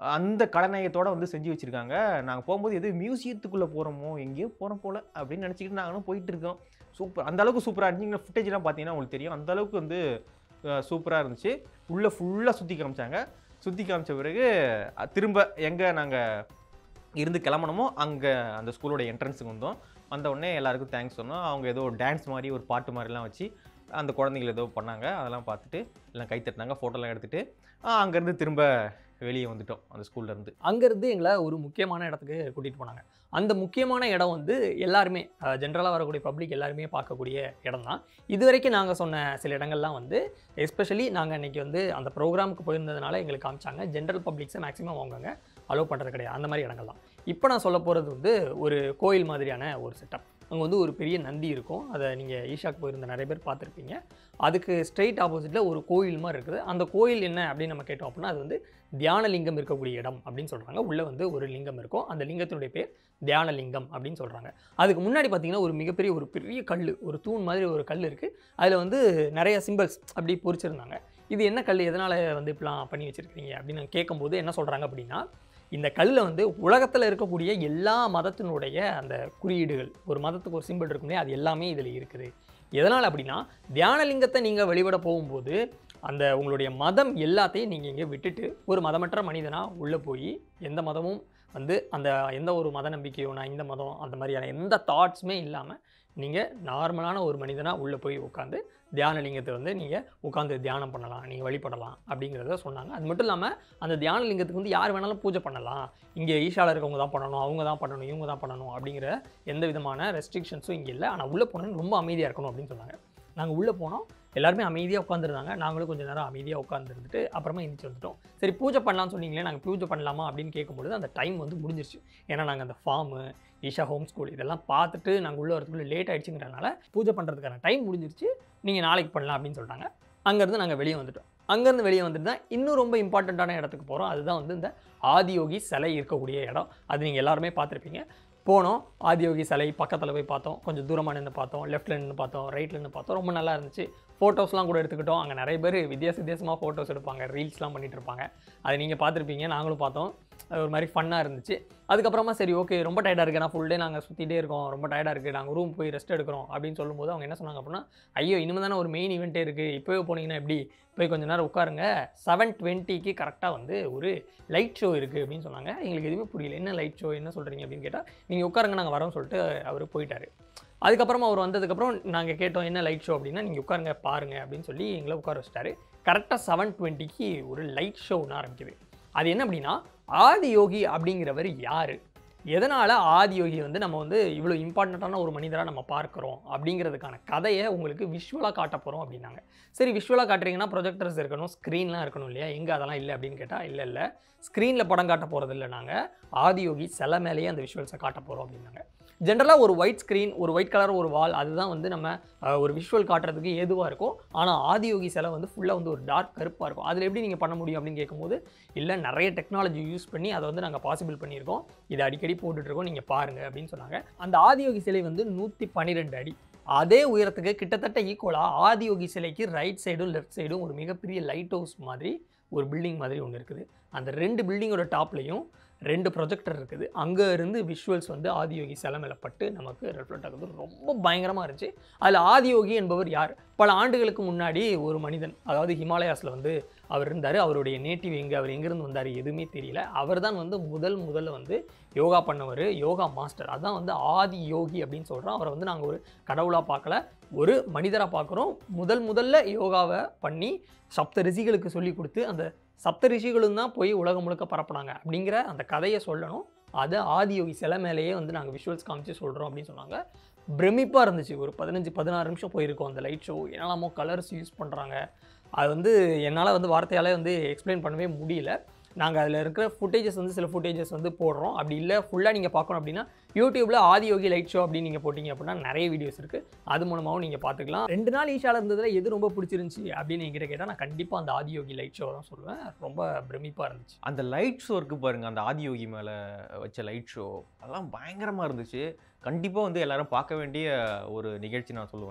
அந்த கலைநயத்தோட வந்து செஞ்சு வச்சுருக்காங்க. நாங்கள் போகும்போது எது மியூசியத்துக்குள்ளே போகிறோமோ எங்கேயோ போகிறோம் போல் அப்படின்னு நினச்சிக்கிட்டு நாங்களும் போயிட்டு இருக்கோம். சூப்பர், அந்த அளவுக்கு சூப்பராக இருந்துச்சு. நீங்கள் ஃபுட்டேஜ்லாம் பார்த்தீங்கன்னா உங்களுக்கு தெரியும், அந்த அளவுக்கு வந்து சூப்பராக இருந்துச்சு. உள்ளே ஃபுல்லாக சுற்றி காமிச்சாங்க. சுற்றி காமிச்ச பிறகு திரும்ப எங்கே நாங்கள் இருந்து கிளம்பணுமோ அங்கே அந்த ஸ்கூலோட என்ட்ரன்ஸுக்கு வந்தோம். வந்த உடனே எல்லாருக்கும் தேங்க்ஸ் சொன்னோம். அவங்க ஏதோ டான்ஸ் மாதிரி ஒரு பாட்டு மாதிரிலாம் வச்சு அந்த குழந்தைகள் ஏதோ பண்ணாங்க. அதெல்லாம் பார்த்துட்டு எல்லாம் கை தட்டினாங்க, ஃபோட்டோலாம் எடுத்துகிட்டு அங்கேருந்து திரும்ப வெளியே வந்துட்டோம் அந்த ஸ்கூல்லேருந்து. அங்கேருந்து எங்களை ஒரு முக்கியமான இடத்துக்கு கூட்டிகிட்டு போனாங்க. அந்த முக்கியமான இடம் வந்து எல்லாருமே ஜென்ரலாக வரக்கூடிய பப்ளிக் எல்லாருமே பார்க்கக்கூடிய இடம் தான். இது வரைக்கும் நாங்கள் சொன்ன சில இடங்கள்லாம் வந்து எஸ்பெஷலி நாங்கள் இன்றைக்கி வந்து அந்த ப்ரோக்ராமுக்கு போயிருந்ததுனால எங்களுக்கு காமிச்சாங்க. ஜென்ரல் பப்ளிக்ஸை மேக்ஸிமம் அவங்கங்க அலோவ் பண்ணுறது கிடையாது, அந்த மாதிரி இடங்கள் தான். இப்போ நான் சொல்ல போகிறது வந்து ஒரு கோயில் மாதிரியான ஒரு செட்டப். அங்கே வந்து ஒரு பெரிய நந்தி இருக்கும். அதை நீங்கள் ஈஷாக்கு போயிருந்த நிறைய பேர் பார்த்துருப்பீங்க. அதுக்கு ஸ்ட்ரெயிட் ஆப்போசிட்டில் ஒரு கோயில் மாதிரி இருக்குது. அந்த கோயில் என்ன அப்படின்னு நம்ம கேட்டோம் அப்படின்னா, அது வந்து தியான லிங்கம் இருக்கக்கூடிய இடம் அப்படின்னு சொல்கிறாங்க. உள்ளே வந்து ஒரு லிங்கம் இருக்கும். அந்த லிங்கத்தினுடைய பேர் தியான லிங்கம் அப்படின்னு சொல்கிறாங்க. அதுக்கு முன்னாடி பார்த்தீங்கன்னா ஒரு மிகப்பெரிய ஒரு பெரிய கல், ஒரு தூண் மாதிரி ஒரு கல் இருக்குது. அதில் வந்து நிறைய சிம்பிள்ஸ் அப்படி பொறிச்சிருந்தாங்க. இது என்ன கல், எதனால் வந்து இப்படிலாம் பண்ணி வச்சுருக்கீங்க அப்படின்னு கேட்கும்போது என்ன சொல்கிறாங்க அப்படின்னா, இந்த கல்லில் வந்து உலகத்தில் இருக்கக்கூடிய எல்லா மதத்தினுடைய அந்த குறியீடுகள், ஒரு மதத்துக்கு ஒரு சிம்பிள் இருக்குமே, அது எல்லாமே இதில் இருக்குது. எதனால் அப்படின்னா, தியானலிங்கத்தை நீங்கள் வழிபட போகும்போது அந்த உங்களுடைய மதம் எல்லாத்தையும் நீங்கள் இங்கே விட்டுட்டு ஒரு மதமற்ற மனிதனாக உள்ளே போய் எந்த மதமும் வந்து அந்த எந்த ஒரு மத நம்பிக்கையோ நான் இந்த மதம் அந்த மாதிரியான எந்த தாட்ஸுமே இல்லாமல் நீங்கள் நார்மலான ஒரு மனிதனாக உள்ளே போய் உட்காந்து தியானலிங்கத்தை வந்து நீங்கள் உட்காந்து தியானம் பண்ணலாம், நீங்கள் வழிபடலாம் அப்படிங்கிறத சொன்னாங்க. அது மட்டும் இல்லாமல் அந்த தியானலிங்கத்துக்கு வந்து யார் வேணாலும் பூஜை பண்ணலாம். இங்கே ஈஷாவில் இருக்கவங்க தான் பண்ணணும், அவங்க தான் பண்ணணும், இவங்க தான் பண்ணணும் அப்படிங்கிற எந்த விதமான ரெஸ்ட்ரிக்ஷன்ஸும் இங்கே இல்லை. ஆனால் உள்ளே போனோன்னு ரொம்ப அமைதியாக இருக்கணும் அப்படின்னு சொன்னாங்க. நாங்கள் உள்ளே போனோம், எல்லாருமே அமைதியாக உட்காந்துருந்தாங்க. நாங்களும் கொஞ்சம் நேரம் அமைதியாக உட்காந்துருந்துட்டு அப்புறமா எந்திரிச்சு வந்துட்டோம். சரி பூஜை பண்ணலாம்னு சொன்னீங்களே, நாங்கள் பூஜை பண்ணலாமா அப்படின்னு கேட்கும்பொழுது அந்த டைம் வந்து முடிஞ்சிருச்சு. ஏன்னா நாங்கள் அந்த ஃபார்மு, ஈஷா ஹோம் ஸ்கூல் இதெல்லாம் பார்த்துட்டு நாங்கள் உள்ளே வரதுக்குள்ளே லேட் ஆகிடுச்சுங்கிறனால பூஜை பண்ணுறதுக்கான டைம் முடிஞ்சிருச்சு, நீங்கள் நாளைக்கு பண்ணலாம் அப்படின்னு சொல்லிட்டாங்க. அங்கேருந்து நாங்கள் வெளியே வந்துட்டோம். அங்கேருந்து வெளியே வந்துட்டு தான் இன்னும் ரொம்ப இம்பார்ட்டண்ட்டான இடத்துக்கு போகிறோம். அதுதான் வந்து இந்த ஆதியோகி சிலை இருக்கக்கூடிய இடம். அது நீங்கள் எல்லாருமே பார்த்துருப்பீங்க. போனோம், ஆதியோகி சிலை பக்கத்தில் போய் பார்த்தோம், கொஞ்சம் தூரமாக நின்று பார்த்தோம், லெஃப்ட்டில் நின்று பார்த்தோம், ரைட்டில் நின்று பார்த்தோம். ரொம்ப நல்லா இருந்துச்சு. ஃபோட்டோஸ்லாம் கூட எடுத்துக்கிட்டோம். அங்கே நிறைய பேர் வித்தியாச வித்தியாசமாக ஃபோட்டோஸ் எடுப்பாங்க, ரீல்ஸ்லாம் பண்ணிகிட்டு இருப்பாங்க. அதை நீங்கள் பார்த்துருப்பீங்க, நாங்களும் பார்த்தோம். அது ஒரு மாதிரி ஃபன்னாக இருந்துச்சு. அதுக்கப்புறமா சரி ஓகே ரொம்ப டயர்டாக இருக்குது, நான் ஃபுல் டே நாங்கள் சுற்றிட்டே இருக்கோம், ரொம்ப டயர்டாக இருக்குது, நாங்கள் ரூம் போய் ரெஸ்ட் எடுக்கிறோம் அப்படின்னு சொல்லும்போது அவங்க என்ன சொன்னாங்க அப்படின்னா, ஐயோ இனிமேல் தானே ஒரு மெயின் ஈவெண்ட்டே இருக்குது, இப்போவே போனீங்கன்னா எப்படி, போய் கொஞ்சம் நேரம் உட்காருங்க, செவன் டுவெண்ட்டிக்கு கரெக்டாக வந்து ஒரு லைட் ஷோ இருக்குது அப்படின்னு சொன்னாங்க. எங்களுக்கு எதுவுமே புரியல, என்ன லைட் ஷோ என்ன சொல்கிறீங்க அப்படின்னு கேட்டால், நீங்கள் உட்காருங்க நாங்கள் வரோம்னு சொல்லிட்டு அவர் போயிட்டார். அதுக்கப்புறமா அவர் வந்ததுக்கப்புறம் நாங்கள் கேட்டோம் என்ன லைட் ஷோ அப்படின்னா, நீங்கள் உட்காருங்க பாருங்கள் அப்படின்னு சொல்லி எங்களை உட்கார வச்சிட்டாரு. கரெக்டாக செவன் டுவெண்ட்டிக்கு ஒரு லைட் ஷோ ஒன்று ஆரம்பிக்குது. அது என்ன அப்படின்னா, ஆதியோகி அப்படிங்கிறவர் யார், எதனால் ஆதியோகி வந்து நம்ம வந்து இவ்வளோ இம்பார்ட்டண்ட்டான ஒரு மனிதராக நம்ம பார்க்குறோம் அப்படிங்கிறதுக்கான கதையை உங்களுக்கு விஷுவலாக காட்ட போகிறோம் அப்படின்னாங்க. சரி விஷுவலாக காட்டுறீங்கன்னா ப்ரொஜெக்டர்ஸ் இருக்கணும், ஸ்க்ரீன்லாம் இருக்கணும் இல்லையா, எங்கே அதெல்லாம் இல்லை அப்படின்னு கேட்டால் இல்லை இல்லை ஸ்க்ரீனில் படம் காட்ட போகிறது இல்லை, நாங்கள் ஆதியோகி சிலை மேலேயே அந்த விஷுவல்ஸை காட்ட போகிறோம் அப்படின்னாங்க. ஜென்ரலாக ஒரு ஒயிட் ஸ்க்ரீன், ஒரு ஒயிட் கலர் ஒரு வால், அதுதான் வந்து நம்ம ஒரு விஷுவல் காட்டுறதுக்கு ஏதுவாக இருக்கும். ஆனால் ஆதியோகி சிலை வந்து ஃபுல்லாக வந்து ஒரு டார்க் கருப்பாக இருக்கும். அதில் எப்படி நீங்கள் பண்ண முடியும் அப்படின்னு கேட்கும்போது, இல்லை நிறைய டெக்னாலஜி யூஸ் பண்ணி அதை வந்து நாங்கள் பாசிபிள் பண்ணியிருக்கோம், இதை அடிக்கடி போட்டுட்ருக்கோம், நீங்கள் பாருங்கள் அப்படின்னு சொன்னாங்க. அந்த ஆதியோகி சிலை வந்து நூற்றி பன்னிரெண்டு அடி. அதே உயரத்துக்கு கிட்டத்தட்ட ஈக்குவலாக ஆதியோகி சிலைக்கு ரைட் சைடும் லெஃப்ட் சைடும் ஒரு மிகப்பெரிய லைட் ஹவுஸ் மாதிரி ஒரு பில்டிங் மாதிரி ஒன்று இருக்குது. அந்த ரெண்டு பில்டிங்கோட டாப்லையும் ரெண்டு ப்ரொஜெக்டர் இருக்குது. அங்கே இருந்து விஷுவல்ஸ் வந்து ஆதியோகி சிலை மேலே பட்டு நமக்கு ரெஃப்ளெக்ட் ஆகுது. ரொம்ப பயங்கரமாக இருந்துச்சு. அதில் ஆதியோகி என்பவர் யார், பல ஆண்டுகளுக்கு முன்னாடி ஒரு மனிதன், அதாவது ஹிமாலயாஸில் வந்து அவர் இருந்தார். அவருடைய நேட்டிவ் எங்கே, அவர் எங்கேருந்து வந்தார் எதுவுமே தெரியல. அவர் தான் வந்து முதல் முதல்ல வந்து யோகா பண்ணவர், யோகா மாஸ்டர். அதுதான் வந்து ஆதி யோகி அப்படின்னு சொல்கிறோம். அவரை வந்து நாங்கள் ஒரு கடவுளாக பார்க்கல, ஒரு மனிதராக பார்க்குறோம். முதல் முதல்ல யோகாவை பண்ணி சப்த ரிஷிகளுக்கு சொல்லி கொடுத்து அந்த சப்த ரிஷிகளும் தான் போய் உலகம் முழுக்க பரப்புனாங்க அப்படிங்கிற அந்த கதையை சொல்லணும். அதை ஆதியோகி சிலை மேலேயே வந்து நாங்கள் விஷுவல்ஸ் காமிச்சு சொல்கிறோம் அப்படின்னு சொன்னாங்க. பிரமிப்பாக இருந்துச்சு. ஒரு பதினஞ்சு பதினாறு நிமிஷம் போயிருக்கோம் அந்த லைட் ஷோ. என்னெல்லாமோ கலர்ஸ் யூஸ் பண்ணுறாங்க. அது வந்து என்னால் வந்து வார்த்தையாலே வந்து எக்ஸ்பிளைன் பண்ணவே முடியல. நாங்கள் அதில் இருக்கிற ஃபுட்டேஜஸ் வந்து சில ஃபுட்டேஜஸ் வந்து போடுறோம். அப்படி இல்லை ஃபுல்லாக நீங்கள் பார்க்கணும் அப்படின்னா யூடியூப்பில் ஆதியோகி லைட் ஷோ அப்படின்னு நீங்கள் போட்டிங்க அப்படின்னா நிறைய வீடியோஸ் இருக்குது. அது மூலமாகவும் நீங்கள் பார்த்துக்கலாம். ரெண்டு நாள் ஈஷாவில் இருந்ததில் எது ரொம்ப பிடிச்சிருந்துச்சி அப்படின்னு என்கிட்ட கேட்டால் நான் கண்டிப்பாக அந்த ஆதியோகி லைட் ஷோ தான் சொல்லுவேன். ரொம்ப பிரமிப்பாக இருந்துச்சு. அந்த லைட் ஷோ இருக்குது பாருங்கள், அந்த ஆதியோகி மேலே வச்ச லைட் ஷோ அதெல்லாம் பயங்கரமாக இருந்துச்சு. கண்டிப்பாக வந்து எல்லோரும் பார்க்க வேண்டிய ஒரு நிகழ்ச்சி நான் சொல்லுவேன்.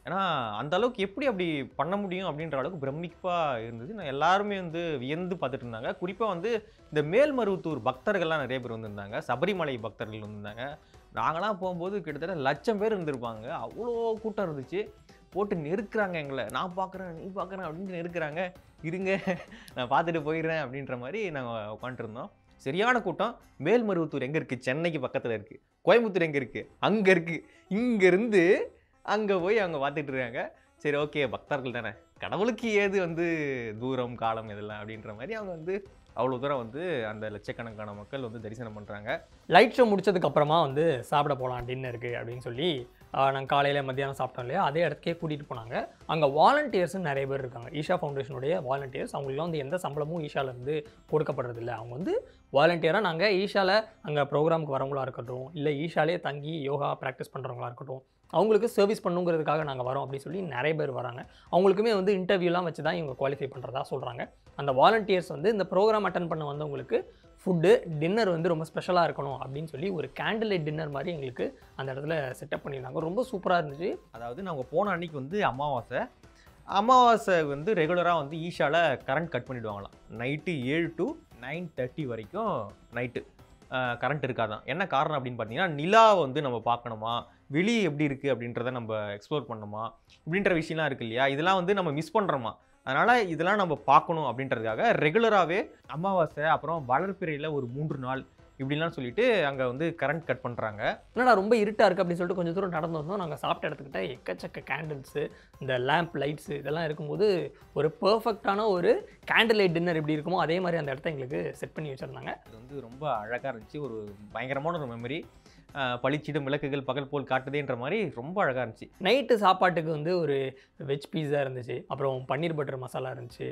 ஏன்னா அந்த அளவுக்கு எப்படி அப்படி பண்ண முடியும் அப்படின்ற அளவுக்கு பிரமிப்பாக இருந்தது. நான் எல்லாருமே வந்து வியந்து பார்த்துட்டு இருந்தாங்க. குறிப்பாக வந்து இந்த மேல்மருவத்தூர் பக்தர்கள்லாம் நிறைய பேர் வந்திருந்தாங்க. சபரிமலை பக்தர்கள் வந்திருந்தாங்க. நாங்களாம் போகும்போது கிட்டத்தட்ட லட்சம் பேர் இருந்திருப்பாங்க. அவ்வளோ கூட்டம் இருந்துச்சு. போட்டு நெருக்குறாங்க எங்களை. நான் பார்க்குறேன், நீ பார்க்குறேன் அப்படின்ட்டு நெருக்குறாங்க. இருங்க நான் பார்த்துட்டு போயிடுறேன் அப்படின்ற மாதிரி நாங்கள் உட்காந்துருந்தோம். சரியான கூட்டம். மேல்மருவத்தூர் எங்கே இருக்குது? சென்னைக்கு பக்கத்தில் இருக்குது. கோயம்புத்தூர் எங்கே இருக்குது? அங்கே இருக்குது. இங்கேருந்து அங்கே போய் அவங்க பார்த்துட்டு இருக்காங்க. சரி ஓகே, பக்தர்கள் தானே, கடவுளுக்கு ஏது வந்து தூரம் காலம் இதெல்லாம் அப்படின்ற மாதிரி அவங்க வந்து அவ்வளோ தூரம் வந்து அந்த லட்சக்கணக்கான மக்கள் வந்து தரிசனம் பண்ணுறாங்க. லைட் ஷோ முடிச்சதுக்கு அப்புறமா வந்து சாப்பிட போகலாம் டின்னருக்கு அப்படின்னு சொல்லி நாங்கள் காலையில் மத்தியானம் சாப்பிட்டோம் இல்லையா, அதே இடத்துக்கே கூட்டிகிட்டு போனாங்க. அங்கே வாலண்டியர்ஸ்னு நிறைய பேர் இருக்காங்க. ஈஷா ஃபவுண்டேஷனுடைய வாலண்டியர்ஸ். அவங்களுக்குலாம் வந்து எந்த சம்பளமும் ஈஷாலேருந்து கொடுக்கப்படுறதில்ல. அவங்க வந்து வாலண்டியராக நாங்கள் ஈஷாவில் அங்கே ப்ரோக்ராமுக்கு வரவங்களா இருக்கட்டும், இல்லை ஈஷாலே தங்கி யோகா ப்ராக்டிஸ் பண்ணுறவங்களா இருக்கட்டும், அவங்களுக்கு சர்வீஸ் பண்ணுங்கிறதுக்காக நாங்கள் வரோம் அப்படின்னு சொல்லி நிறைய பேர் வராங்க. அவங்களுக்குமே வந்து இன்டர்வியூலாம் வச்சு தான் இவங்க குவாலிஃபை பண்ணுறதா சொல்கிறாங்க. அந்த வாலண்டியர்ஸ் வந்து இந்த ப்ரோக்ராம் அட்டன் பண்ண வந்தவங்களுக்கு ஃபுட்டு டின்னர் வந்து ரொம்ப ஸ்பெஷலாக இருக்கணும் அப்படின்னு சொல்லி ஒரு கேண்டில் லைட் டின்னர் மாதிரி எங்களுக்கு அந்த இடத்துல செட்டப் பண்ணியிருந்தாங்க. ரொம்ப சூப்பராக இருந்துச்சு. அதாவது நாங்கள் போன அன்றைக்கி வந்து அமாவாசை அமாவாசை வந்து ரெகுலராக வந்து ஈஷாவில் கரண்ட் கட் பண்ணிவிடுவாங்களாம். நைட்டு ஏழு டு நைன் தேர்ட்டி வரைக்கும் நைட்டு கரண்ட் இருக்காதான். என்ன காரணம் அப்படின்னு பார்த்தீங்கன்னா, நிலாவை வந்து நம்ம பார்க்கணுமா, வெளியே எப்படி இருக்குது அப்படின்றத நம்ம எக்ஸ்ப்ளோர் பண்ணணுமா, இப்படின்ற விஷயம்லாம் இருக்குது இல்லையா, இதெல்லாம் வந்து நம்ம மிஸ் பண்ணுறோமா. அதனால் இதெல்லாம் நம்ம பார்க்கணும் அப்படின்றதுக்காக ரெகுலராகவே அமாவாசை அப்புறம் வளர்ப்பிறையில் ஒரு மூன்று நாள் இப்படிலாம் சொல்லிட்டு அங்கே வந்து கரண்ட் கட் பண்ணுறாங்க. என்னடா ரொம்ப இருட்டாக இருக்குது அப்படின்னு சொல்லிட்டு கொஞ்சம் தூரம் நடந்து வந்தோம். நாங்கள் சாப்பிட்ட இடத்துக்கிட்ட எக்கச்சக்க கேண்டில்ஸு, இந்த லேம்ப் லைட்ஸு இதெல்லாம் இருக்கும்போது ஒரு பர்ஃபெக்டான ஒரு கேண்டில் லைட் டின்னர் எப்படி இருக்குமோ அதே மாதிரி அந்த இடத்த எங்களுக்கு செட் பண்ணி வச்சுருந்தாங்க. இது வந்து ரொம்ப அழகாக இருந்துச்சு. ஒரு பயங்கரமான ஒரு மெமரி. பளிச்சிடும் விளக்குகள் பகல் போல் காட்டுதேன்ற மாதிரி ரொம்ப அழகாக இருந்துச்சு. நைட்டு சாப்பாட்டுக்கு வந்து ஒரு வெஜ் பீஸா இருந்துச்சு, அப்புறம் பன்னீர் பட்டர் மசாலா இருந்துச்சு,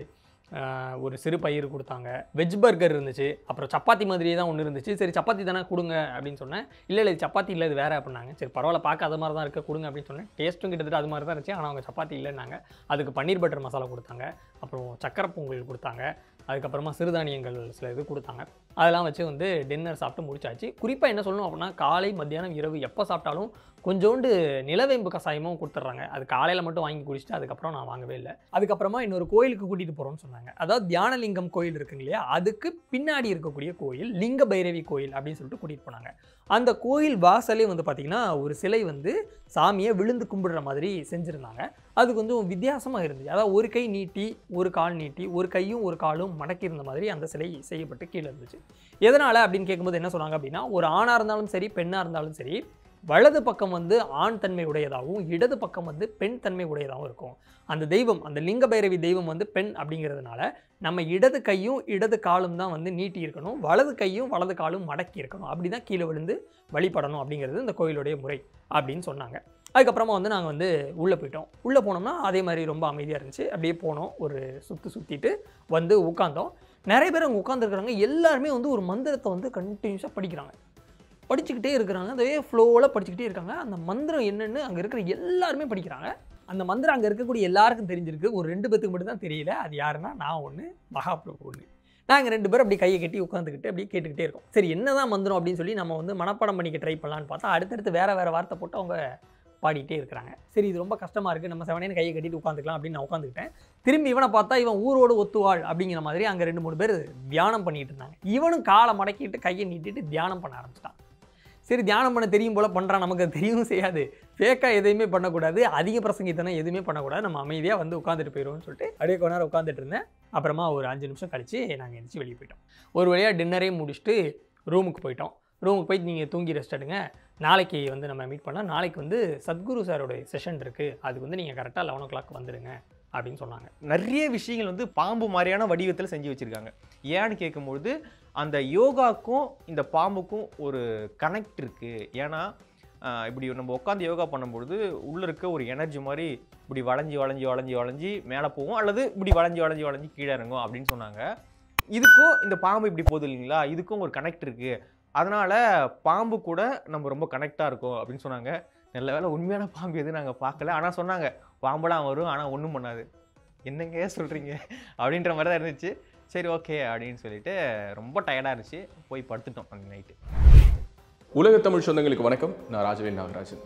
ஒரு சிறு பயிர் கொடுத்தாங்க, வெஜ் பர்கர் இருந்துச்சு, அப்புறம் சப்பாத்தி மாதிரியே தான் ஒன்று இருந்துச்சு. சரி சப்பாத்தி தானே கொடுங்க அப்படின்னு சொன்னேன். இல்லை இல்லை சப்பாத்தி இல்லை, இது வேறு அப்படின்னாங்க. சரி பரவாயில்ல, பார்க்க அது மாதிரி தான் இருக்க, கொடுங்க அப்படின்னு சொன்னேன். டேஸ்ட்டும் கிட்டத்தட்ட அது மாதிரி தான் இருந்துச்சு. ஆனால் அவங்க சப்பாத்தி இல்லைன்னாங்க. அதுக்கு பன்னீர் பட்டர் மசாலா கொடுத்தாங்க, அப்புறம் சக்கரை பொங்கல் கொடுத்தாங்க, அதுக்கப்புறமா சிறுதானியங்கள் சில இது கொடுத்தாங்க. அதெல்லாம் வச்சு வந்து டின்னர் சாப்பிட்டு முடிச்சாச்சு. குறிப்பாக என்ன சொல்லணும் அப்படின்னா, காலை மத்தியானம் இரவு எப்போ சாப்பிட்டாலும் கொஞ்சோண்டு நிலவேம்பு கசாயமும் கொடுத்துட்றாங்க. அது காலையில் மட்டும் வாங்கி குடிச்சிட்டு அதுக்கப்புறம் நான் வாங்கவே இல்லை. அதுக்கப்புறமா இன்னொரு கோயிலுக்கு கூட்டிகிட்டு போகிறோம்னு சொன்னாங்க. அதாவது தியானலிங்கம் கோயில் இருக்குங்க இல்லையா, அதுக்கு பின்னாடி இருக்கக்கூடிய கோயில் லிங்க பைரவி கோயில் அப்படின்னு சொல்லிட்டு கூட்டிகிட்டு போனாங்க. அந்த கோயில் வாசலே வந்து பார்த்திங்கன்னா ஒரு சிலை வந்து சாமியை விழுந்து கும்பிடுற மாதிரி செஞ்சுருந்தாங்க. அது கொஞ்சம் வித்தியாசமாக இருந்துச்சு. அதாவது ஒரு கை நீட்டி ஒரு கால் நீட்டி ஒரு கையும் ஒரு காலும் மடக்கி இருந்த மாதிரி அந்த சிலை செய்யப்பட்டு கீழே இருந்துச்சு. எதனால் அப்படின்னு கேட்கும்போது என்ன சொன்னாங்க அப்படின்னா, ஒரு ஆணாக இருந்தாலும் சரி பெண்ணாக இருந்தாலும் சரி, வலது பக்கம் வந்து ஆண் தன்மை உடையதாகவும் இடது பக்கம் வந்து பெண் தன்மை உடையதாகவும் இருக்கும். அந்த தெய்வம், அந்த லிங்க பைரவி தெய்வம் வந்து பெண் அப்படிங்கிறதுனால நம்ம இடது கையும் இடது காலும் தான் வந்து நீட்டி இருக்கணும், வலது கையும் வலது காலும் மடக்கி இருக்கணும். அப்படி தான் கீழே விழுந்து வழிபடணும் அப்படிங்கிறது இந்த கோயிலுடைய முறை அப்படின்னு சொன்னாங்க. அதுக்கப்புறமா வந்து நாங்கள் வந்து உள்ளே போயிட்டோம். உள்ளே போனோம்னா அதே மாதிரி ரொம்ப அமைதியாக இருந்துச்சு. அப்படியே போனோம், ஒரு சுற்று சுற்றிட்டு வந்து உட்காந்தோம். நிறைய பேர் அங்கே உட்காந்துருக்குறாங்க. எல்லாருமே வந்து ஒரு மந்திரத்தை வந்து கண்டினியூஸாக படிக்கிறாங்க, படிச்சுக்கிட்டே இருக்கிறாங்க. அதே ஃப்ளோவில் படிச்சுக்கிட்டே இருக்காங்க. அந்த மந்திரம் என்னென்னு அங்கே இருக்கிற எல்லாருமே படிக்கிறாங்க. அந்த மந்திரம் அங்கே இருக்கக்கூடிய எல்லாருக்கும் தெரிஞ்சிருக்கு. ஒரு ரெண்டு பேத்துக்கு மட்டும் தான் தெரியல. அது யாருன்னா நான் ஒன்று, மகாபிரபு ஒன்று. நாங்கள் ரெண்டு பேரும் அப்படி கையை கட்டி உட்காந்துக்கிட்டு அப்படியே கேட்டுக்கிட்டே இருக்கோம். சரி என்ன தான் மந்திரம் அப்படின்னு சொல்லி நம்ம வந்து மனப்பாடம் பண்ணிக்க ட்ரை பண்ணலான்னு பார்த்தா அடுத்தடுத்து வேறு வேறு வார்த்தை போட்டு அவங்க பாடிக்கிட்டே இருக்கிறாங்க. சரி இது ரொம்ப கஷ்டமாக இருக்குது, நம்ம செவனேன்னு கையை கட்டிட்டு உட்காந்துக்கலாம் அப்படின்னு நான் உட்காந்துக்கிட்டேன். திரும்பி இவனை பார்த்தா இவன் ஊரோடு ஒத்துவாள் அப்படிங்கிற மாதிரி அங்கே ரெண்டு மூணு பேர் தியானம் பண்ணிகிட்டு இருந்தாங்க. இவனும் காலை மடக்கிட்டு கையை நீட்டிட்டு தியானம் பண்ண ஆரம்பிச்சிட்டான். சரி தியானம் பண்ண தெரியும் போல் பண்ணுறான், நமக்கு அது தெரியவும் செய்யாது. ஃபேக்காக எதையுமே பண்ணக்கூடாது, அதிக பிரசங்கித்தனை எதுவுமே பண்ணக்கூடாது, நம்ம அமைதியாக வந்து உட்காந்துட்டு போயிடுவோம்னு சொல்லிட்டு அப்படியே கொஞ்ச நேரம் உட்காந்துட்டு இருந்தேன். அப்புறமா ஒரு அஞ்சு நிமிஷம் கழித்து நாங்கள் எழுந்திரிச்சு வெளியே போயிட்டோம். ஒரு வழியாக டின்னரே முடிச்சுட்டு ரூமுக்கு போயிட்டோம். ரூமுக்கு போயிட்டு நீங்கள் தூங்கி ரெஸ்ட் எடுங்க, நாளைக்கு வந்து நம்ம மீட் பண்ணால், நாளைக்கு வந்து சத்குரு சாரோடைய செஷன் இருக்குது, அதுக்கு வந்து நீங்கள் கரெக்டாக லெவன் ஓ கிளாக் வந்துடுங்க அப்படின்னு சொன்னாங்க. நிறைய விஷயங்கள் வந்து பாம்பு மாதிரியான வடிவத்தில் செஞ்சு வச்சுருக்காங்க. ஏன்னு கேட்கும்பொழுது அந்த யோகாக்கும் இந்த பாம்புக்கும் ஒரு கனெக்ட் இருக்குது. ஏன்னா இப்படி நம்ம உட்காந்து யோகா பண்ணும்பொழுது உள்ளே இருக்க ஒரு எனர்ஜி மாதிரி இப்படி வளைஞ்சி வளைஞ்சி வளைஞ்சி வளைஞ்சி மேலே போகும், அல்லது இப்படி வளைஞ்சி வளைஞ்சி வளைஞ்சி கீழே இறங்கும் அப்படின்னு சொன்னாங்க. இதுக்கும் இந்த பாம்பு இப்படி போகுது இல்லைங்களா, இதுக்கும் ஒரு கனெக்ட் இருக்குது. அதனால் பாம்பு கூட நம்ம ரொம்ப கனெக்டாக இருக்கும் அப்படின்னு சொன்னாங்க. நல்ல வேலை உண்மையான பாம்பு எதுவும் நாங்கள் பார்க்கல. ஆனால் சொன்னாங்க பாம்பெலாம் வரும் ஆனால் ஒன்றும் பண்ணாது. என்னங்க சொல்கிறீங்க அப்படின்ற மாதிரி தான் இருந்துச்சு. சரி ஓகே அப்படின்னு சொல்லிட்டு ரொம்ப டயர்டாக இருந்துச்சு, போய் படுத்துட்டோம் அந்த நைட்டு. உலக தமிழ் சொந்தங்களுக்கு வணக்கம். நான் ராஜவேல் நாகராஜன்.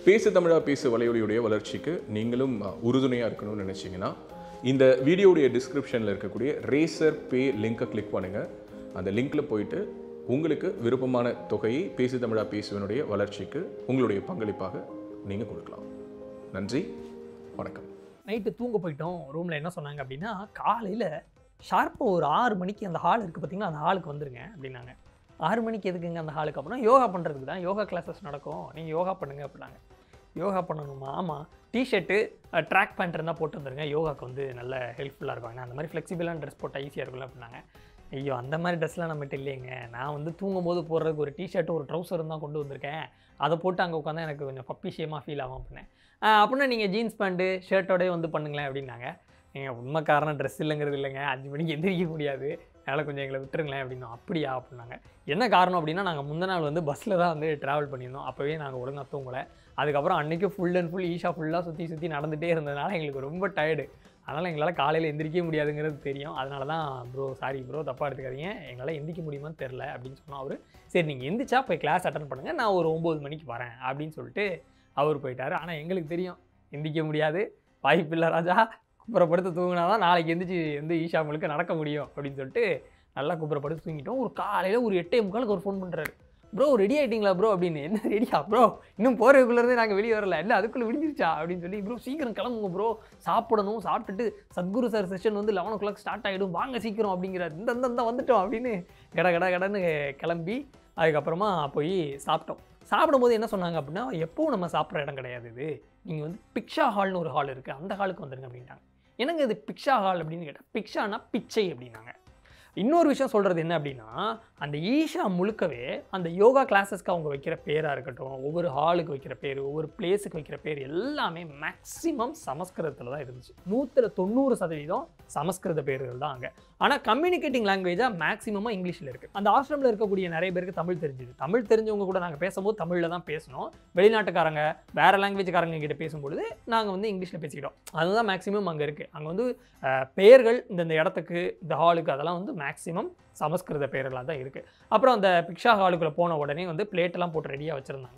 பேசு தமிழா பேசு வலையொலியுடைய வளர்ச்சிக்கு நீங்களும் உறுதுணையாக இருக்கணும்னு நினச்சிங்கன்னா இந்த வீடியோடைய டிஸ்கிரிப்ஷனில் இருக்கக்கூடிய ரேசர் பே லிங்கை கிளிக் பண்ணுங்கள். அந்த லிங்க்கில் போயிட்டு உங்களுக்கு விருப்பமான தொகையை பேசு தமிழா பேசுவனுடைய வளர்ச்சிக்கு உங்களுடைய பங்களிப்பாக நீங்கள் கொடுக்கலாம். நன்றி, வணக்கம். நைட்டு தூங்க போயிட்டோம். ரூமில் என்ன சொன்னாங்க அப்படின்னா, காலையில் ஷார்ப்பாக ஒரு ஆறு மணிக்கு அந்த ஹால் இருக்குது பார்த்தீங்கன்னா, அந்த ஹாலுக்கு வந்துருங்க அப்படின்னாங்க. ஆறு மணிக்கு எதுக்குங்க அந்த ஹாலுக்கு? அப்படின்னா யோகா பண்ணுறதுக்கு தான், யோகா கிளாஸஸ் நடக்கும், நீங்கள் யோகா பண்ணுங்க அப்படின்னாங்க. யோகா பண்ணணுமா? ஆமாம், டிஷர்ட்டு ட்ராக் பேண்ட் இருந்தால் போட்டு வந்துருங்க, யோகாவுக்கு வந்து நல்ல ஹெல்ப்ஃபுல்லாக இருக்கும். ஏன்னா அந்த மாதிரி ஃப்ளெக்சிபிளான ட்ரெஸ் போட்டால் ஈஸியாக இருக்கும்ல அப்படின்னாங்க. ஐயோ, அந்த மாதிரி ட்ரெஸ்லாம் நம்மகிட்ட இல்லைங்க, நான் வந்து தூங்கும் போது போடுறதுக்கு ஒரு டிஷர்ட்டு ஒரு ட்ரௌசர் தான் கொண்டு வந்திருக்கேன், அதை போட்டு அங்கே உட்காந்தா எனக்கு கொஞ்சம் பப்பிஷியமாக ஃபீல் ஆகும் அப்படின்னேன். அப்படின்னா நீங்கள் ஜீன்ஸ் பேண்ட்டு ஷர்ட்டோடய வந்து பண்ணுங்களேன் அப்படின்னாங்க. நீங்கள் உண்மைக்காரன ட்ரெஸ் இல்லைங்கிறது இல்லைங்க, அஞ்சு மணிக்கு எந்திரிக்க முடியாது, அதனால் கொஞ்சம் எங்களை விட்டுருங்களேன் அப்படின்னோம். அப்படியா அப்படின்னாங்க. என்ன காரணம் அப்படின்னா, நாங்கள் முந்தின நாள் வந்து பஸ்ஸில் தான் வந்து ட்ராவல் பண்ணியிருந்தோம். அப்போவே நாங்கள் ஒழுங்காக தூங்கலை. அதுக்கப்புறம் அன்றைக்கி ஃபுல் அண்ட் ஃபுல் ஈஷா ஃபுல்லாக சுற்றி சுற்றி நடந்துகிட்டே இருந்ததுனால எங்களுக்கு ரொம்ப டயர்டு. அதனால் எங்களால் காலையில் எந்திரிக்க முடியாதுங்கிறது தெரியும். அதனால தான் ப்ரோ சாரி ப்ரோ, தப்பாக எடுத்துக்காதீங்க, எங்களால் எந்திரிக்க முடியுமான்னு தெரில அப்படின்னு சொன்னோம். அவர் சரி நீங்கள் எந்திரிச்சா போய் கிளாஸ் அட்டன் பண்ணுங்கள், நான் ஒரு ஒம்பது மணிக்கு வரேன் அப்படின்னு சொல்லிட்டு அவர் போயிட்டார். ஆனால் எங்களுக்கு தெரியும் எந்திரிக்க முடியாது, வாய்ப்பில்லை ராஜா, குப்புறப்படுத்து தூங்கினா தான் நாளைக்கு எந்திரிச்சு வந்து ஈஷா முழுக்க நடக்க முடியும் அப்படின்னு சொல்லிட்டு நல்லா குப்புறப்படுத்து தூங்கிட்டோம். ஒரு காலையில் ஒரு எட்டே முக்காலுக்கு ஒரு ஃபோன் பண்ணுறாரு. ப்ரோ ரெடி ஆகிட்டிங்களா ப்ரோ அப்படின்னு. என்ன ரெடியா ப்ரோ, இன்னும் போகிறதுக்குள்ளேருந்தே நாங்கள் வெளியே வரல, இல்லை அதுக்குள்ளே விடிஞ்சிருச்சா அப்படின்னு சொல்லி, ப்ரோ சீக்கிரம் கிளம்புங்க ப்ரோ, சாப்பிடணும், சாப்பிட்டுட்டு சத்குரு சார் செஷன் வந்து லெவன் ஓ கிளாக் ஸ்டார்ட் ஆகிடும், வாங்க சீக்கிரம் அப்படிங்கிறார். இந்த இந்த வந்துட்டோம் அப்படின்னு கட கட கடன்னு கிளம்பி அதுக்கப்புறமா போய் சாப்பிட்டோம். சாப்பிடும்போது என்ன சொன்னாங்க அப்படின்னா, எப்போவும் நம்ம சாப்பிட்ற இடம் கிடையாது இது, நீங்கள் வந்து பிக்ஷா ஹால்னு ஒரு ஹால் இருக்குது, அந்த ஹாலுக்கு வந்துருங்க அப்படின்ட்டாங்க. என்னங்க இது பிக்ஷா ஹால் அப்படின்னு கேட்டால், பிக்ஷானா பிச்சை அப்படின்னாங்க. இன்னொரு விஷயம் சொல்கிறது என்ன அப்படின்னா, அந்த ஈஷா முழுக்கவே அந்த யோகா கிளாஸஸ்க்கு அவங்க வைக்கிற பேராக இருக்கட்டும், ஒவ்வொரு ஹாலுக்கு வைக்கிற பேர், ஒவ்வொரு பிளேஸுக்கு வைக்கிற பேர் எல்லாமே மேக்ஸிமம் சமஸ்கிருதத்தில் தான் இருந்துச்சு. நூற்றில் தொண்ணூறு சதவீதம் சமஸ்கிருத பேர்கள் தான் அங்கே. ஆனால் கம்யூனிகேட்டிங் லாங்குவேஜாக மேக்ஸிமமாக இங்கிலீஷில் இருக்குது. அந்த ஆசிரமில் இருக்கக்கூடிய நிறைய பேருக்கு தமிழ் தெரிஞ்சுது. தமிழ் தெரிஞ்சவங்க கூட நாங்கள் பேசும்போது தமிழில் தான் பேசணும். வெளிநாட்டுக்காரங்க வேறு லாங்குவேஜ்காரங்க கிட்ட பேசும்பொழுது நாங்கள் வந்து இங்கிலீஷில் பேசிக்கிட்டோம். அதுதான் மேக்ஸிமம் அங்கே இருக்குது. அங்கே வந்து பெயர்கள் இந்தந்த இடத்துக்கு, இந்த ஹாலுக்கு, அதெல்லாம் வந்து மேக்ஸிமம் சமஸ்கிருத பெயர்களாக தான் இருக்குது. அப்புறம் அந்த பிக்ஷா ஹாலுக்குள்ளே போன உடனே வந்து பிளேட்டெல்லாம் போட்டு ரெடியாக வச்சுருந்தாங்க.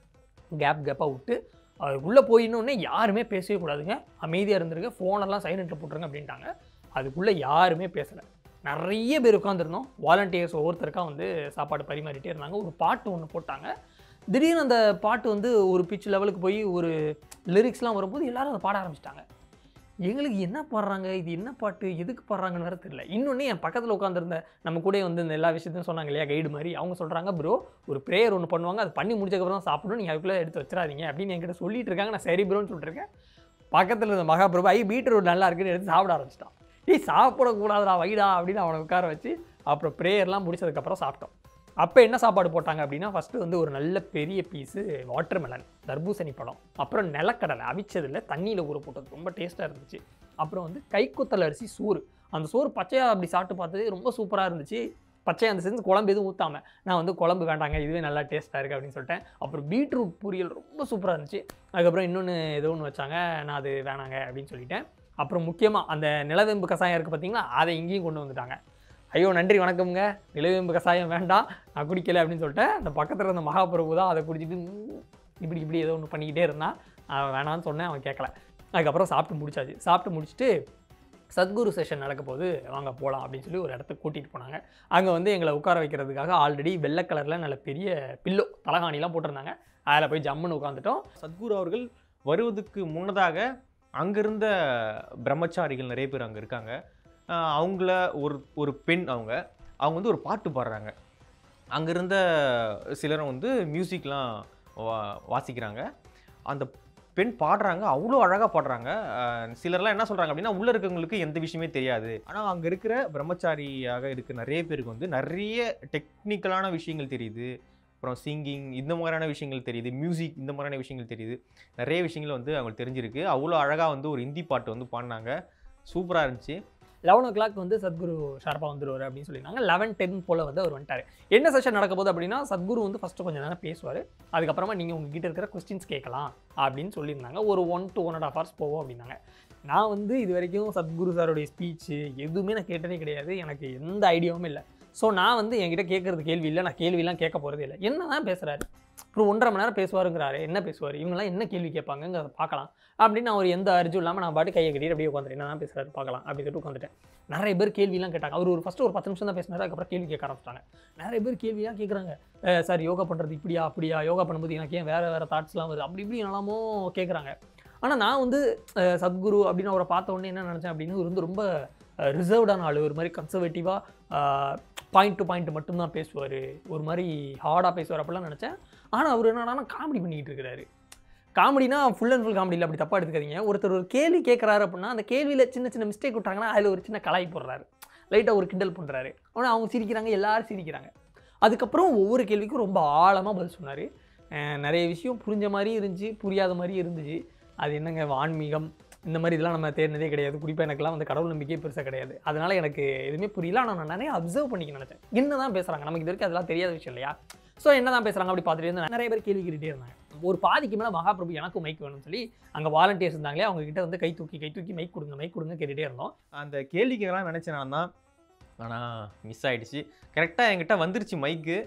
கேப் கேப்பாக விட்டு அதுக்குள்ளே போயின்னொன்னே யாருமே பேசவே கூடாதுங்க, அமைதியாக இருந்துருங்க, ஃபோனெல்லாம் சைலண்ட்டில் போட்டுருங்க அப்படின்ட்டாங்க. அதுக்குள்ளே யாருமே பேசலை. நிறைய பேர் உட்காந்துருந்தோம். வாலண்டியர்ஸ் ஒவ்வொருத்தருக்காக வந்து சாப்பாடு பரிமாறிட்டே இருந்தாங்க. ஒரு பாட்டு ஒன்று போட்டாங்க. திடீர்னு அந்த பாட்டு வந்து ஒரு பிச் லெவலுக்கு போய் ஒரு லிரிக்ஸ்லாம் வரும்போது எல்லோரும் அதை பாட ஆரம்பிச்சிட்டாங்க. எங்களுக்கு என்ன பாடுறாங்க, இது என்ன பாட்டு, எதுக்கு பாடுறாங்கன்னு வேறு தெரியல. இன்னொன்று என் பக்கத்தில் உட்காந்துருந்த நம்ம கூட வந்து இந்த எல்லா விஷயத்தையும் சொன்னாங்க இல்லையா, கைடு மாதிரி, அவங்க சொல்கிறாங்க, ப்ரோ ஒரு ப்ரேயர் ஒன்று பண்ணுவாங்க, அது பண்ணி முடிச்சக்கப்புறம் தான் சாப்பிடணும், நீங்கள் அதுக்குள்ளே எடுத்து வச்சிடாதீங்க அப்படின்னு என்கிட்ட சொல்லிட்டு இருக்காங்க. நான் சரி ப்ரோன்னு சொல்லிட்டுருக்கேன். பக்கத்தில் இருந்த மகாபிரபு ஐ பீட்ரூட் நல்லா இருக்குன்னு எடுத்து சாப்பிட ஆரம்பிச்சிட்டான். ஏய் சாப்பிடக்கூடாதுடா வைடா அப்படின்னு அவனை உட்கார வச்சு அப்புறம் ப்ரேயர்லாம் முடிச்சதுக்கப்புறம் சாப்பிட்டோம். அப்போ என்ன சாப்பாடு போட்டாங்க அப்படின்னா, ஃபஸ்ட்டு வந்து ஒரு நல்ல பெரிய பீஸு வாட்டர் மெலன், தர்பூசணி பழம், அப்புறம் நிலக்கடலை அவிச்சதில் தண்ணியில் ஊற போட்டது, ரொம்ப டேஸ்ட்டாக இருந்துச்சு. அப்புறம் வந்து கைக்குத்தல் அரிசி சோறு. அந்த சோறு பச்சையாக அப்படி சாப்பிட்டு பார்த்தது ரொம்ப சூப்பராக இருந்துச்சு. பச்சையாக அந்த செஞ்சு குழம்பு எதுவும் ஊற்றாமல், நான் வந்து குழம்பு வேண்டாங்க, இதுவே நல்லா டேஸ்ட்டாக இருக்குது அப்படின்னு சொல்லிட்டேன். அப்புறம் பீட்ரூட் பொரியல் ரொம்ப சூப்பராக இருந்துச்சு. அதுக்கப்புறம் இன்னொன்று ஏதோ ஒன்று வச்சாங்க, நான் அது வேணாங்க அப்படின்னு சொல்லிட்டேன். அப்புறம் முக்கியமாக அந்த நிலவேம்பு கசாயம் இருக்குது பார்த்தீங்களா, அதை இங்கேயும் கொண்டு வந்துட்டாங்க. ஐயோ நன்றி வணக்கம்ங்க, நிலவேம்பு கசாயம் வேண்டாம், நான் குடிக்கலை அப்படின்னு சொல்லிட்டேன். அந்த பக்கத்தில் இருந்த மகாபிரபு தான் அதை குடிச்சிட்டு இப்படி இப்படி ஏதோ ஒன்று பண்ணிக்கிட்டே இருந்தான். அவன் வேணான்னு சொன்னேன், அவன் கேட்கல. அதுக்கப்புறம் சாப்பிட்டு முடிச்சாச்சு. சாப்பிட்டு முடிச்சுட்டு சத்குரு செஷன் நடக்க போது வாங்க போகலாம் அப்படின்னு சொல்லி ஒரு இடத்துக்கு கூட்டிகிட்டு போனாங்க. அங்கே வந்து எங்களை உட்கார வைக்கிறதுக்காக ஆல்ரெடி வெள்ளை கலரில் நல்ல பெரிய பில்லோ தலகாணிலாம் போட்டிருந்தாங்க. அதில் போய் ஜம்முன்னு உட்காந்துட்டோம். சத்குரு அவர்கள் வருவதுக்கு முன்னதாக அங்கிருந்த பிரம்மச்சாரிகள் நிறைய பேர் அங்கே இருக்காங்க. அவங்கள ஒரு ஒரு பெண் அவங்க அவங்க வந்து ஒரு பாட்டு பாடுறாங்க. அங்கே இருந்த சிலரும் வந்து மியூசிக்லாம் வா வாசிக்கிறாங்க. அந்த பெண் பாடுறாங்க, அவ்வளோ அழகாக பாடுறாங்க. சிலர்லாம் என்ன சொல்கிறாங்க அப்படின்னா, உள்ளே இருக்கவங்களுக்கு எந்த விஷயமே தெரியாது, ஆனால் அங்கே இருக்கிற பிரம்மச்சாரியாக இருக்க நிறைய பேருக்கு வந்து நிறைய டெக்னிக்கலான விஷயங்கள் தெரியுது. அப்புறம் சிங்கிங் இந்த மாதிரியான விஷயங்கள் தெரியுது, மியூசிக் இந்த மாதிரியான விஷயங்கள் தெரியுது, நிறைய விஷயங்கள் வந்து அவங்களுக்கு தெரிஞ்சிருக்கு. அவ்வளோ அழகாக வந்து ஒரு ஹிந்தி பாட்டு வந்து பாடினாங்க, சூப்பராக இருந்துச்சு. லெவன் ஓ கிளாக் வந்து சத்குரு ஷார்ப்பாக வந்துடுவார் அப்படின்னு சொல்லியிருந்தாங்க. லெவன் டென் போல் வந்து அவர் வந்துட்டார். என்ன செஷன் நடக்க போகுது அப்படின்னா, சத்குரு வந்து ஃபஸ்ட்டு கொஞ்சம் நேரம் பேசுவார், அதுக்கப்புறமா நீங்கள் உங்ககிட்ட இருக்கிற கொஸ்டின்ஸ் கேட்கலாம் அப்படின்னு சொல்லியிருந்தாங்க. ஒரு one to one and half hours போவோம் அப்படின்னாங்க. நான் வந்து இது வரைக்கும் சத்குரு சாருடைய ஸ்பீச்சு எதுவுமே நான் கேட்டதே கிடையாது, எனக்கு எந்த ஐடியாவும் இல்லை. ஸோ நான் வந்து என்கிட்ட கேட்குறது கேள்வி இல்லை, நான் கேள்வியெல்லாம் கேட்க போகிறதே இல்லை. என்ன தான் பேசுகிறாரு, அப்புறம் ஒன்றரை மணி நேரம் பேசுவாருங்கிறாரு, என்ன பேசுவார், இவங்கெல்லாம் என்ன கேள்வி கேட்பாங்கங்கிறத பார்க்கலாம் அப்படின்னு நான் ஒரு எந்த அர்ஜும் இல்லாமல் நான் பாட்டு கையை கட்டிட்டு அப்படியே உட்காந்துட்டு என்ன தான் பேசுகிறாரு பார்க்கலாம் அப்படின்னு சொல்லிட்டு உட்காந்துட்டேன். நிறைய பேர் கேள்வியெல்லாம் கேட்டாங்க. அவர் ஒரு ஃபஸ்ட்டு ஒரு பத்து நிமிஷம் தான் பேசினாரு, அதுக்கப்புறம் கேள்வி கேட்க ஆரம்பிச்சிட்டாங்க. நிறைய பேர் கேள்வியாக கேட்குறாங்க, சார் யோகா பண்ணுறது இப்படியா அப்படியா, யோகா பண்ணும்போது எனக்கு ஏன் வேறு வேறு தாட்ஸ்லாம் வருது, அப்படி இப்படி எல்லாமோ கேட்குறாங்க. ஆனால் நான் வந்து சத்குரு அப்படின்னு அவரை பார்த்த உடனே என்ன நினச்சேன் அப்படின்னு இவர் வந்து ரொம்ப ரிசர்வ்டான ஆள், ஒரு மாதிரி கன்சர்வேட்டிவாக பாயிண்ட் டு பாயிண்ட் மட்டும்தான் பேசுவார், ஒரு மாதிரி ஹார்டாக பேசுவார் அப்படிலாம் நினச்சேன். ஆனால் அவர் என்னன்னா காமெடி பண்ணிக்கிட்டு இருக்கிறாரு. காமெடினா ஃபுல் அண்ட் ஃபுல் காமெடியில் அப்படி தப்பாக எடுத்துக்காதீங்க. ஒருத்தர் ஒரு கேள்வி கேட்குறாரு அப்படின்னா அந்த கேள்வியில் சின்ன சின்ன மிஸ்டேக் விட்டாங்கன்னா அதில் ஒரு சின்ன கலாய் போடுறாரு, லைட்டாக ஒரு கிண்டல் பண்ணுறாரு. ஆனால் அவங்க சிரிக்கிறாங்க, எல்லாரும் சிரிக்கிறாங்க. அதுக்கப்புறம் ஒவ்வொரு கேள்விக்கும் ரொம்ப ஆழமாக பதில் சொன்னார். நிறைய விஷயம் புரிஞ்ச மாதிரி இருந்துச்சு, புரியாத மாதிரி இருந்துச்சு. அது என்னங்க ஆன்மீகம் இந்த மாதிரி இதெல்லாம் நம்ம தேடினதே கிடையாது. குறிப்பாக எனக்குலாம் வந்து கடவுள் நம்பிக்கையே பெருசாக கிடையாது. அதனால் எனக்கு எதுவுமே புரியல. ஆனால் நான் நிறைய அப்சர்வ் பண்ணிக்க நினச்சேன், என்ன தான் பேசுகிறாங்க, நமக்கு இது வரைக்கும் அதெல்லாம் தெரியாத விஷயம் இல்லையா. ஸோ என்ன தான் பேசுகிறாங்க அப்படி பார்த்துட்டு இருந்து நிறைய பேர் கேள்வி கேட்டுகிட்டே இருந்தாங்க. ஒரு பாதிக்கு மேலே மகாபிரபு எனக்கும் மைக் வேணும்னு சொல்லி அங்கே வாலண்டியர்ஸ் இருந்தாங்களே, அவங்க கிட்ட வந்து கை தூக்கி கை தூக்கி மைக் கொடுங்க மைக் கொடுங்க கேட்டுகிட்டே இருந்தோம். அந்த கேள்விக்கெல்லாம் நினச்சேன் நான் தான், ஆனால் மிஸ் ஆகிடுச்சு. கரெக்டாக என்கிட்ட வந்துருச்சு மைக்கு,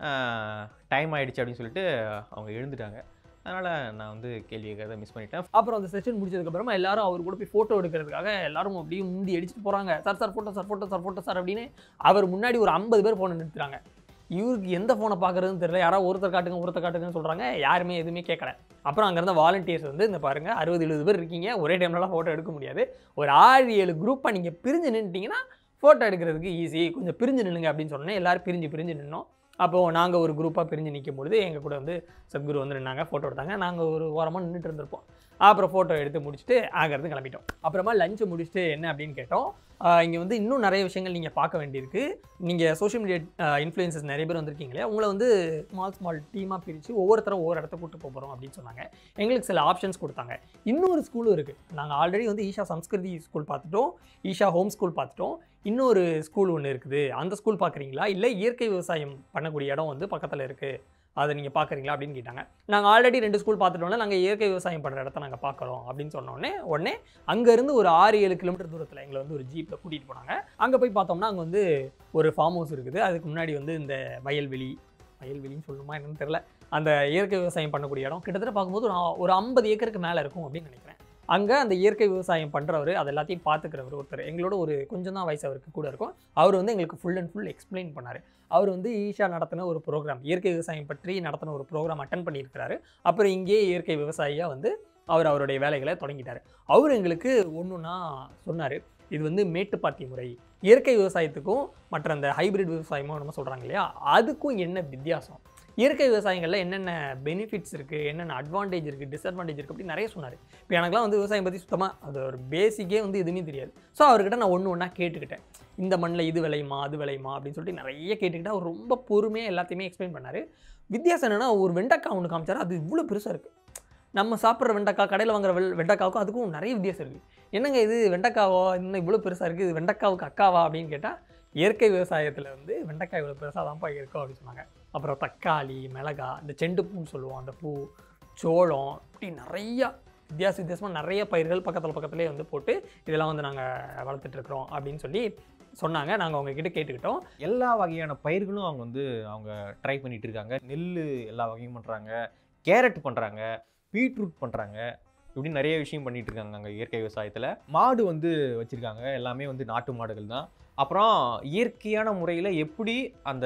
டைம் ஆகிடுச்சு அப்படின்னு சொல்லிட்டு அவங்க எழுந்துட்டாங்க. அதனால் நான் வந்து கேள்வி கேட்கறத மிஸ் பண்ணிட்டேன். அப்புறம் அந்த செஷன் முடிச்சதுக்கப்புறமா எல்லாரும் அவர் கூட போய் ஃபோட்டோ எடுக்கிறதுக்காக எல்லாரும் அப்படியே முந்தி அடிச்சுட்டு போகிறாங்க. Sir sir photo sir photo sir photo sir அப்படின்னு அவர் முன்னாடி ஒரு ஐம்பது பேர் ஃபோனை நிறுத்துறாங்க. இவருக்கு எந்த ஃபோனை பார்க்குறதுன்னு தெரியல. யாராவது ஒருத்தர் காட்டுங்க ஒருத்தர் காட்டுங்கன்னு சொல்கிறாங்க. யாருமே எதுவுமே கேட்கல. அப்புறம் அங்கே இருந்த வாலண்டியர்ஸ் வந்து இந்த பாருங்கள் அறுபது எழுபது பேர் இருக்கீங்க, ஒரே டைம்லலாம் ஃபோட்டோ எடுக்க முடியாது, ஒரு ஆறு ஏழு குரூப்பாக நீங்கள் பிரிஞ்சு நின்றுட்டிங்கன்னா ஃபோட்டோ எடுக்கிறதுக்கு ஈஸி, கொஞ்சம் பிரிஞ்சு நின்னுங்க அப்படின்னு சொன்னேன். எல்லோரும் பிரிஞ்சு பிரிஞ்சு நின்னோம். அப்போது நாங்கள் ஒரு குரூப்பாக பிரிஞ்சு நிற்கும் பொழுது எங்கள் கூட வந்து சத்குரு வந்து நின்னாங்க, ஃபோட்டோ எடுத்தாங்க. நாங்கள் ஒரு ஓரமாக நின்றுட்டு இருந்திருப்போம். அப்புறம் ஃபோட்டோ எடுத்து முடிச்சுட்டு அங்கேருந்து கிளம்பிட்டோம். அப்புறமா லஞ்சு முடிச்சுட்டு என்ன அப்படின்னு கேட்டோம். இங்கே வந்து இன்னும் நிறைய விஷயங்கள் நீங்கள் பார்க்க வேண்டியிருக்கு. நீங்கள் சோஷியல் மீடியா இன்ஃப்ளூயன்சஸ் நிறைய பேர் வந்திருக்கீங்களே, உங்களை வந்து ஸ்மால் ஸ்மால் டீமாக பிரித்து ஒவ்வொருத்தரும் ஒவ்வொரு இடத்த கூட்டு போகிறோம் அப்படின்னு சொன்னாங்க. எங்களுக்கு சில ஆப்ஷன்ஸ் கொடுத்தாங்க. இன்னொரு ஸ்கூலும் இருக்குது. நாங்கள் ஆல்ரெடி வந்து ஈஷா சம்ஸ்கிருதி ஸ்கூல் பார்த்துட்டோம், ஈஷா ஹோம் ஸ்கூல் பார்த்துட்டோம். இன்னொரு ஸ்கூல் ஒன்று இருக்குது, அந்த ஸ்கூல் பார்க்குறீங்களா, இல்லை இயற்கை விவசாயம் பண்ணக்கூடிய இடம் வந்து பக்கத்தில் இருக்குது, அதை நீங்கள் பார்க்குறீங்களா அப்படின்னு கேட்டாங்க. நாங்கள் ஆல்ரெடி ரெண்டு ஸ்கூல் பார்த்துட்டோம்னா நாங்கள் இயற்கை விவசாயம் பண்ணுற இடத்த நாங்கள் பார்க்குறோம் அப்படின்னு சொன்னோடனே உடனே அங்கேருந்து ஒரு ஆறு ஏழு கிலோமீட்டர் தூரத்தில் எங்களை வந்து ஒரு ஜீப்பில் கூட்டிகிட்டு போனாங்க. அங்கே போய் பார்த்தோம்னா அங்கே வந்து ஒரு ஃபார்ம் ஹவுஸ் இருக்குது. அதுக்கு முன்னாடி வந்து இந்த வயல்வெளி வயல்வெளின்னு சொல்லணுமா என்னன்னு தெரில, அந்த இயற்கை விவசாயம் பண்ணக்கூடிய இடம் கிட்டத்தட்ட பார்க்கும்போது ஒரு ஒரு ஐம்பது ஏக்கருக்கு மேலே இருக்கும் அப்படின்னு நினைக்கிறேன். அங்கே அந்த இயற்கை விவசாயம் பண்ணுறவர், அது எல்லாத்தையும் பார்த்துக்கிறவர் ஒருத்தர் எங்களோட ஒரு கொஞ்சம் தான் வயசு அவருக்கு கூட இருக்கும். அவர் வந்து எங்களுக்கு ஃபுல் அண்ட் ஃபுல் எக்ஸ்பிளைன் பண்ணார். அவர் வந்து ஈஷா நடத்தின ஒரு ப்ரோக்ராம், இயற்கை விவசாயம் பற்றி நடத்தின ஒரு ப்ரோக்ராம் அட்டன் பண்ணியிருக்கிறாரு. அப்புறம் இங்கேயே இயற்கை விவசாயியாக வந்து அவர் அவருடைய வேலைகளை தொடங்கிட்டார். அவர் எங்களுக்கு ஒன்று ஒன்றா சொன்னார். இது வந்து மேட்டுப்பாத்தி முறை, இயற்கை விவசாயத்துக்கும் மற்ற அந்த ஹைபிரிட் விவசாயமும் நம்ம சொல்கிறாங்க இல்லையா, அதுக்கும் என்ன வித்தியாசம், இயற்கை விவசாயங்களில் என்னென்ன பெனிஃபிட்ஸ் இருக்குது, என்னென்ன அட்வான்டேஜ் இருக்குது, டிஸ்அட்வான்டேஜ் இருக்குது அப்படி நிறைய சொன்னார். இப்போ எனக்குலாம் வந்து விவசாயம் பற்றி சுத்தமாக அது ஒரு பேசிக்கே வந்து எதுவுமே தெரியாது. ஸோ அவர்கிட்ட நான் ஒன்று ஒன்றா கேட்டுக்கிட்டேன். இந்த மண்ணில் இது விளையுமா அது விளையுமா அப்படின்னு சொல்லிட்டு நிறைய கேட்டுக்கிட்டு அவர் ரொம்ப பொறுமையாக எல்லாத்தையுமே எக்ஸ்பிளைன் பண்ணார். வித்தியாசம் என்னென்னா, ஒரு வெண்டைக்காய் ஒன்று காமிச்சார், அது இவ்வளோ பெருசாக இருக்குது. நம்ம சாப்பிட்ற வெண்டைக்காய், கடையில் வாங்குற வெள் வெண்டைக்காவுக்கும் அதுக்கும் நிறைய வித்தியாசம் இருக்குது. என்னங்க இது வெண்டைக்காவோ இன்னும் இவ்வளோ பெருசாக இருக்குது, இது வெண்டைக்காவுக்கு அக்காவா அப்படின்னு கேட்டால், இயற்கை விவசாயத்தில் வந்து வெண்டைக்காய் இவ்வளோ பெருசாக தான்ப்பா இருக்கும் அப்படின்னு சொன்னாங்க. அப்புறம் தக்காளி, மிளகா, இந்த செண்டு பூன்னு சொல்லுவோம் அந்த பூ, சோளம், இப்படி நிறையா வித்தியாச வித்தியாசமாக நிறைய பயிர்கள் பக்கத்தில் பக்கத்துலேயே வந்து போட்டு இதெல்லாம் வந்து நாங்கள் வளர்த்துட்ருக்குறோம் அப்படின்னு சொல்லி சொன்னாங்க. நாங்கள் அவங்கக்கிட்ட கேட்டுக்கிட்டோம். எல்லா வகையான பயிர்களும் அவங்க வந்து அவங்க ட்ரை பண்ணிகிட்டு இருக்காங்க. நெல் எல்லா வகையும் பண்ணுறாங்க, கேரட் பண்ணுறாங்க, பீட்ரூட் பண்ணுறாங்க, இப்படி நிறைய விஷயம் பண்ணிகிட்டு இருக்காங்க அங்கே இயற்கை விவசாயத்தில். மாடு வந்து வச்சுருக்காங்க, எல்லாமே வந்து நாட்டு மாடுகள் தான். அப்புறம் இயற்கையான முறையில் எப்படி அந்த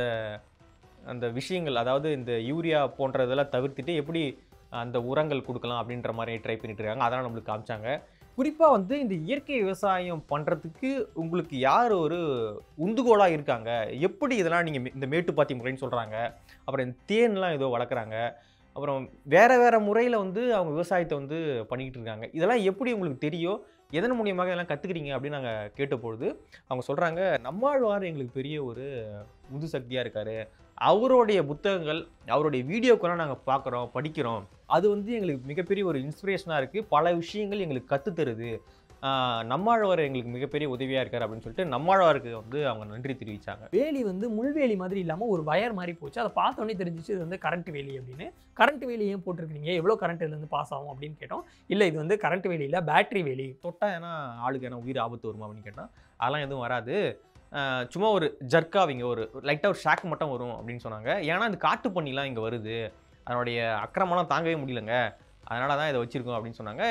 அந்த விஷயங்கள், அதாவது இந்த யூரியா போன்றதெல்லாம் தவிர்த்துட்டு எப்படி அந்த உரங்கள் கொடுக்கலாம் அப்படின்ற மாதிரி ட்ரை பண்ணிட்டு இருக்காங்க. அதெல்லாம் நம்மளுக்கு காமிச்சாங்க. குறிப்பாக வந்து இந்த இயற்கை விவசாயம் பண்ணுறதுக்கு உங்களுக்கு யார் ஒரு உந்துகோலாக இருக்காங்க, எப்படி இதெல்லாம் நீங்கள் இந்த மேட்டுப்பாத்தி முறைன்னு சொல்கிறாங்க, அப்புறம் இந்த தேன்லாம் ஏதோ வளர்க்குறாங்க, அப்புறம் வேறு வேறு முறையில் வந்து அவங்க விவசாயத்தை வந்து பண்ணிக்கிட்டு இருக்காங்க, இதெல்லாம் எப்படி உங்களுக்கு தெரியும், எதன் மூலியமாக இதெல்லாம் கற்றுக்குறீங்க அப்படின்னு நாங்கள் கேட்டபொழுது அவங்க சொல்கிறாங்க, நம்மாழ்வார் எங்களுக்கு பெரிய ஒரு உந்து சக்தியாக இருக்கார், அவருடைய புத்தகங்கள் அவருடைய வீடியோக்கெல்லாம் நாங்கள் பார்க்குறோம் படிக்கிறோம், அது வந்து எங்களுக்கு மிகப்பெரிய ஒரு இன்ஸ்பிரேஷனாக இருக்குது, பல விஷயங்கள் எங்களுக்கு கற்றுத்தருது, நம்மாழ்வார் எங்களுக்கு மிகப்பெரிய உதவியாக இருக்கார் அப்படின்னு சொல்லிட்டு நம்மாழ்வாருக்கு வந்து அவங்க நன்றி தெரிவித்தாங்க. வேலி வந்து முள்வேலி மாதிரி இல்லாமல் ஒரு வயர் மாதிரி போச்சு. அதை பார்த்தோன்னே தெரிஞ்சிச்சு இது வந்து கரண்ட் வேலி அப்படின்னு. கரண்ட் வேலி ஏன் போட்டிருக்கீங்க, எவ்வளோ கரண்ட் இதுலேருந்து பாஸ் ஆகும் அப்படின்னு கேட்டோம். இல்லை இது வந்து கரண்ட் வேலி இல்லை, பேட்டரி வேலி. தொட்டா ஏன்னா ஆளுக்கு ஏன்னா உயிர் ஆபத்து வருமா அப்படின்னு கேட்டால் அதெல்லாம் எதுவும் வராது, சும்மா ஒரு ஜர்க்காவிங்க ஒரு லைட்டாக ஒரு ஷாக் மட்டும் வரும் அப்படின்னு சொன்னாங்க. ஏன்னா இந்த காட்டு பண்ணிலாம் இங்கே வருது, அதனுடைய அக்கிரமெல்லாம் தாங்கவே முடியலங்க, அதனால தான் இதை வச்சுருக்கோம் அப்படின்னு சொன்னாங்க.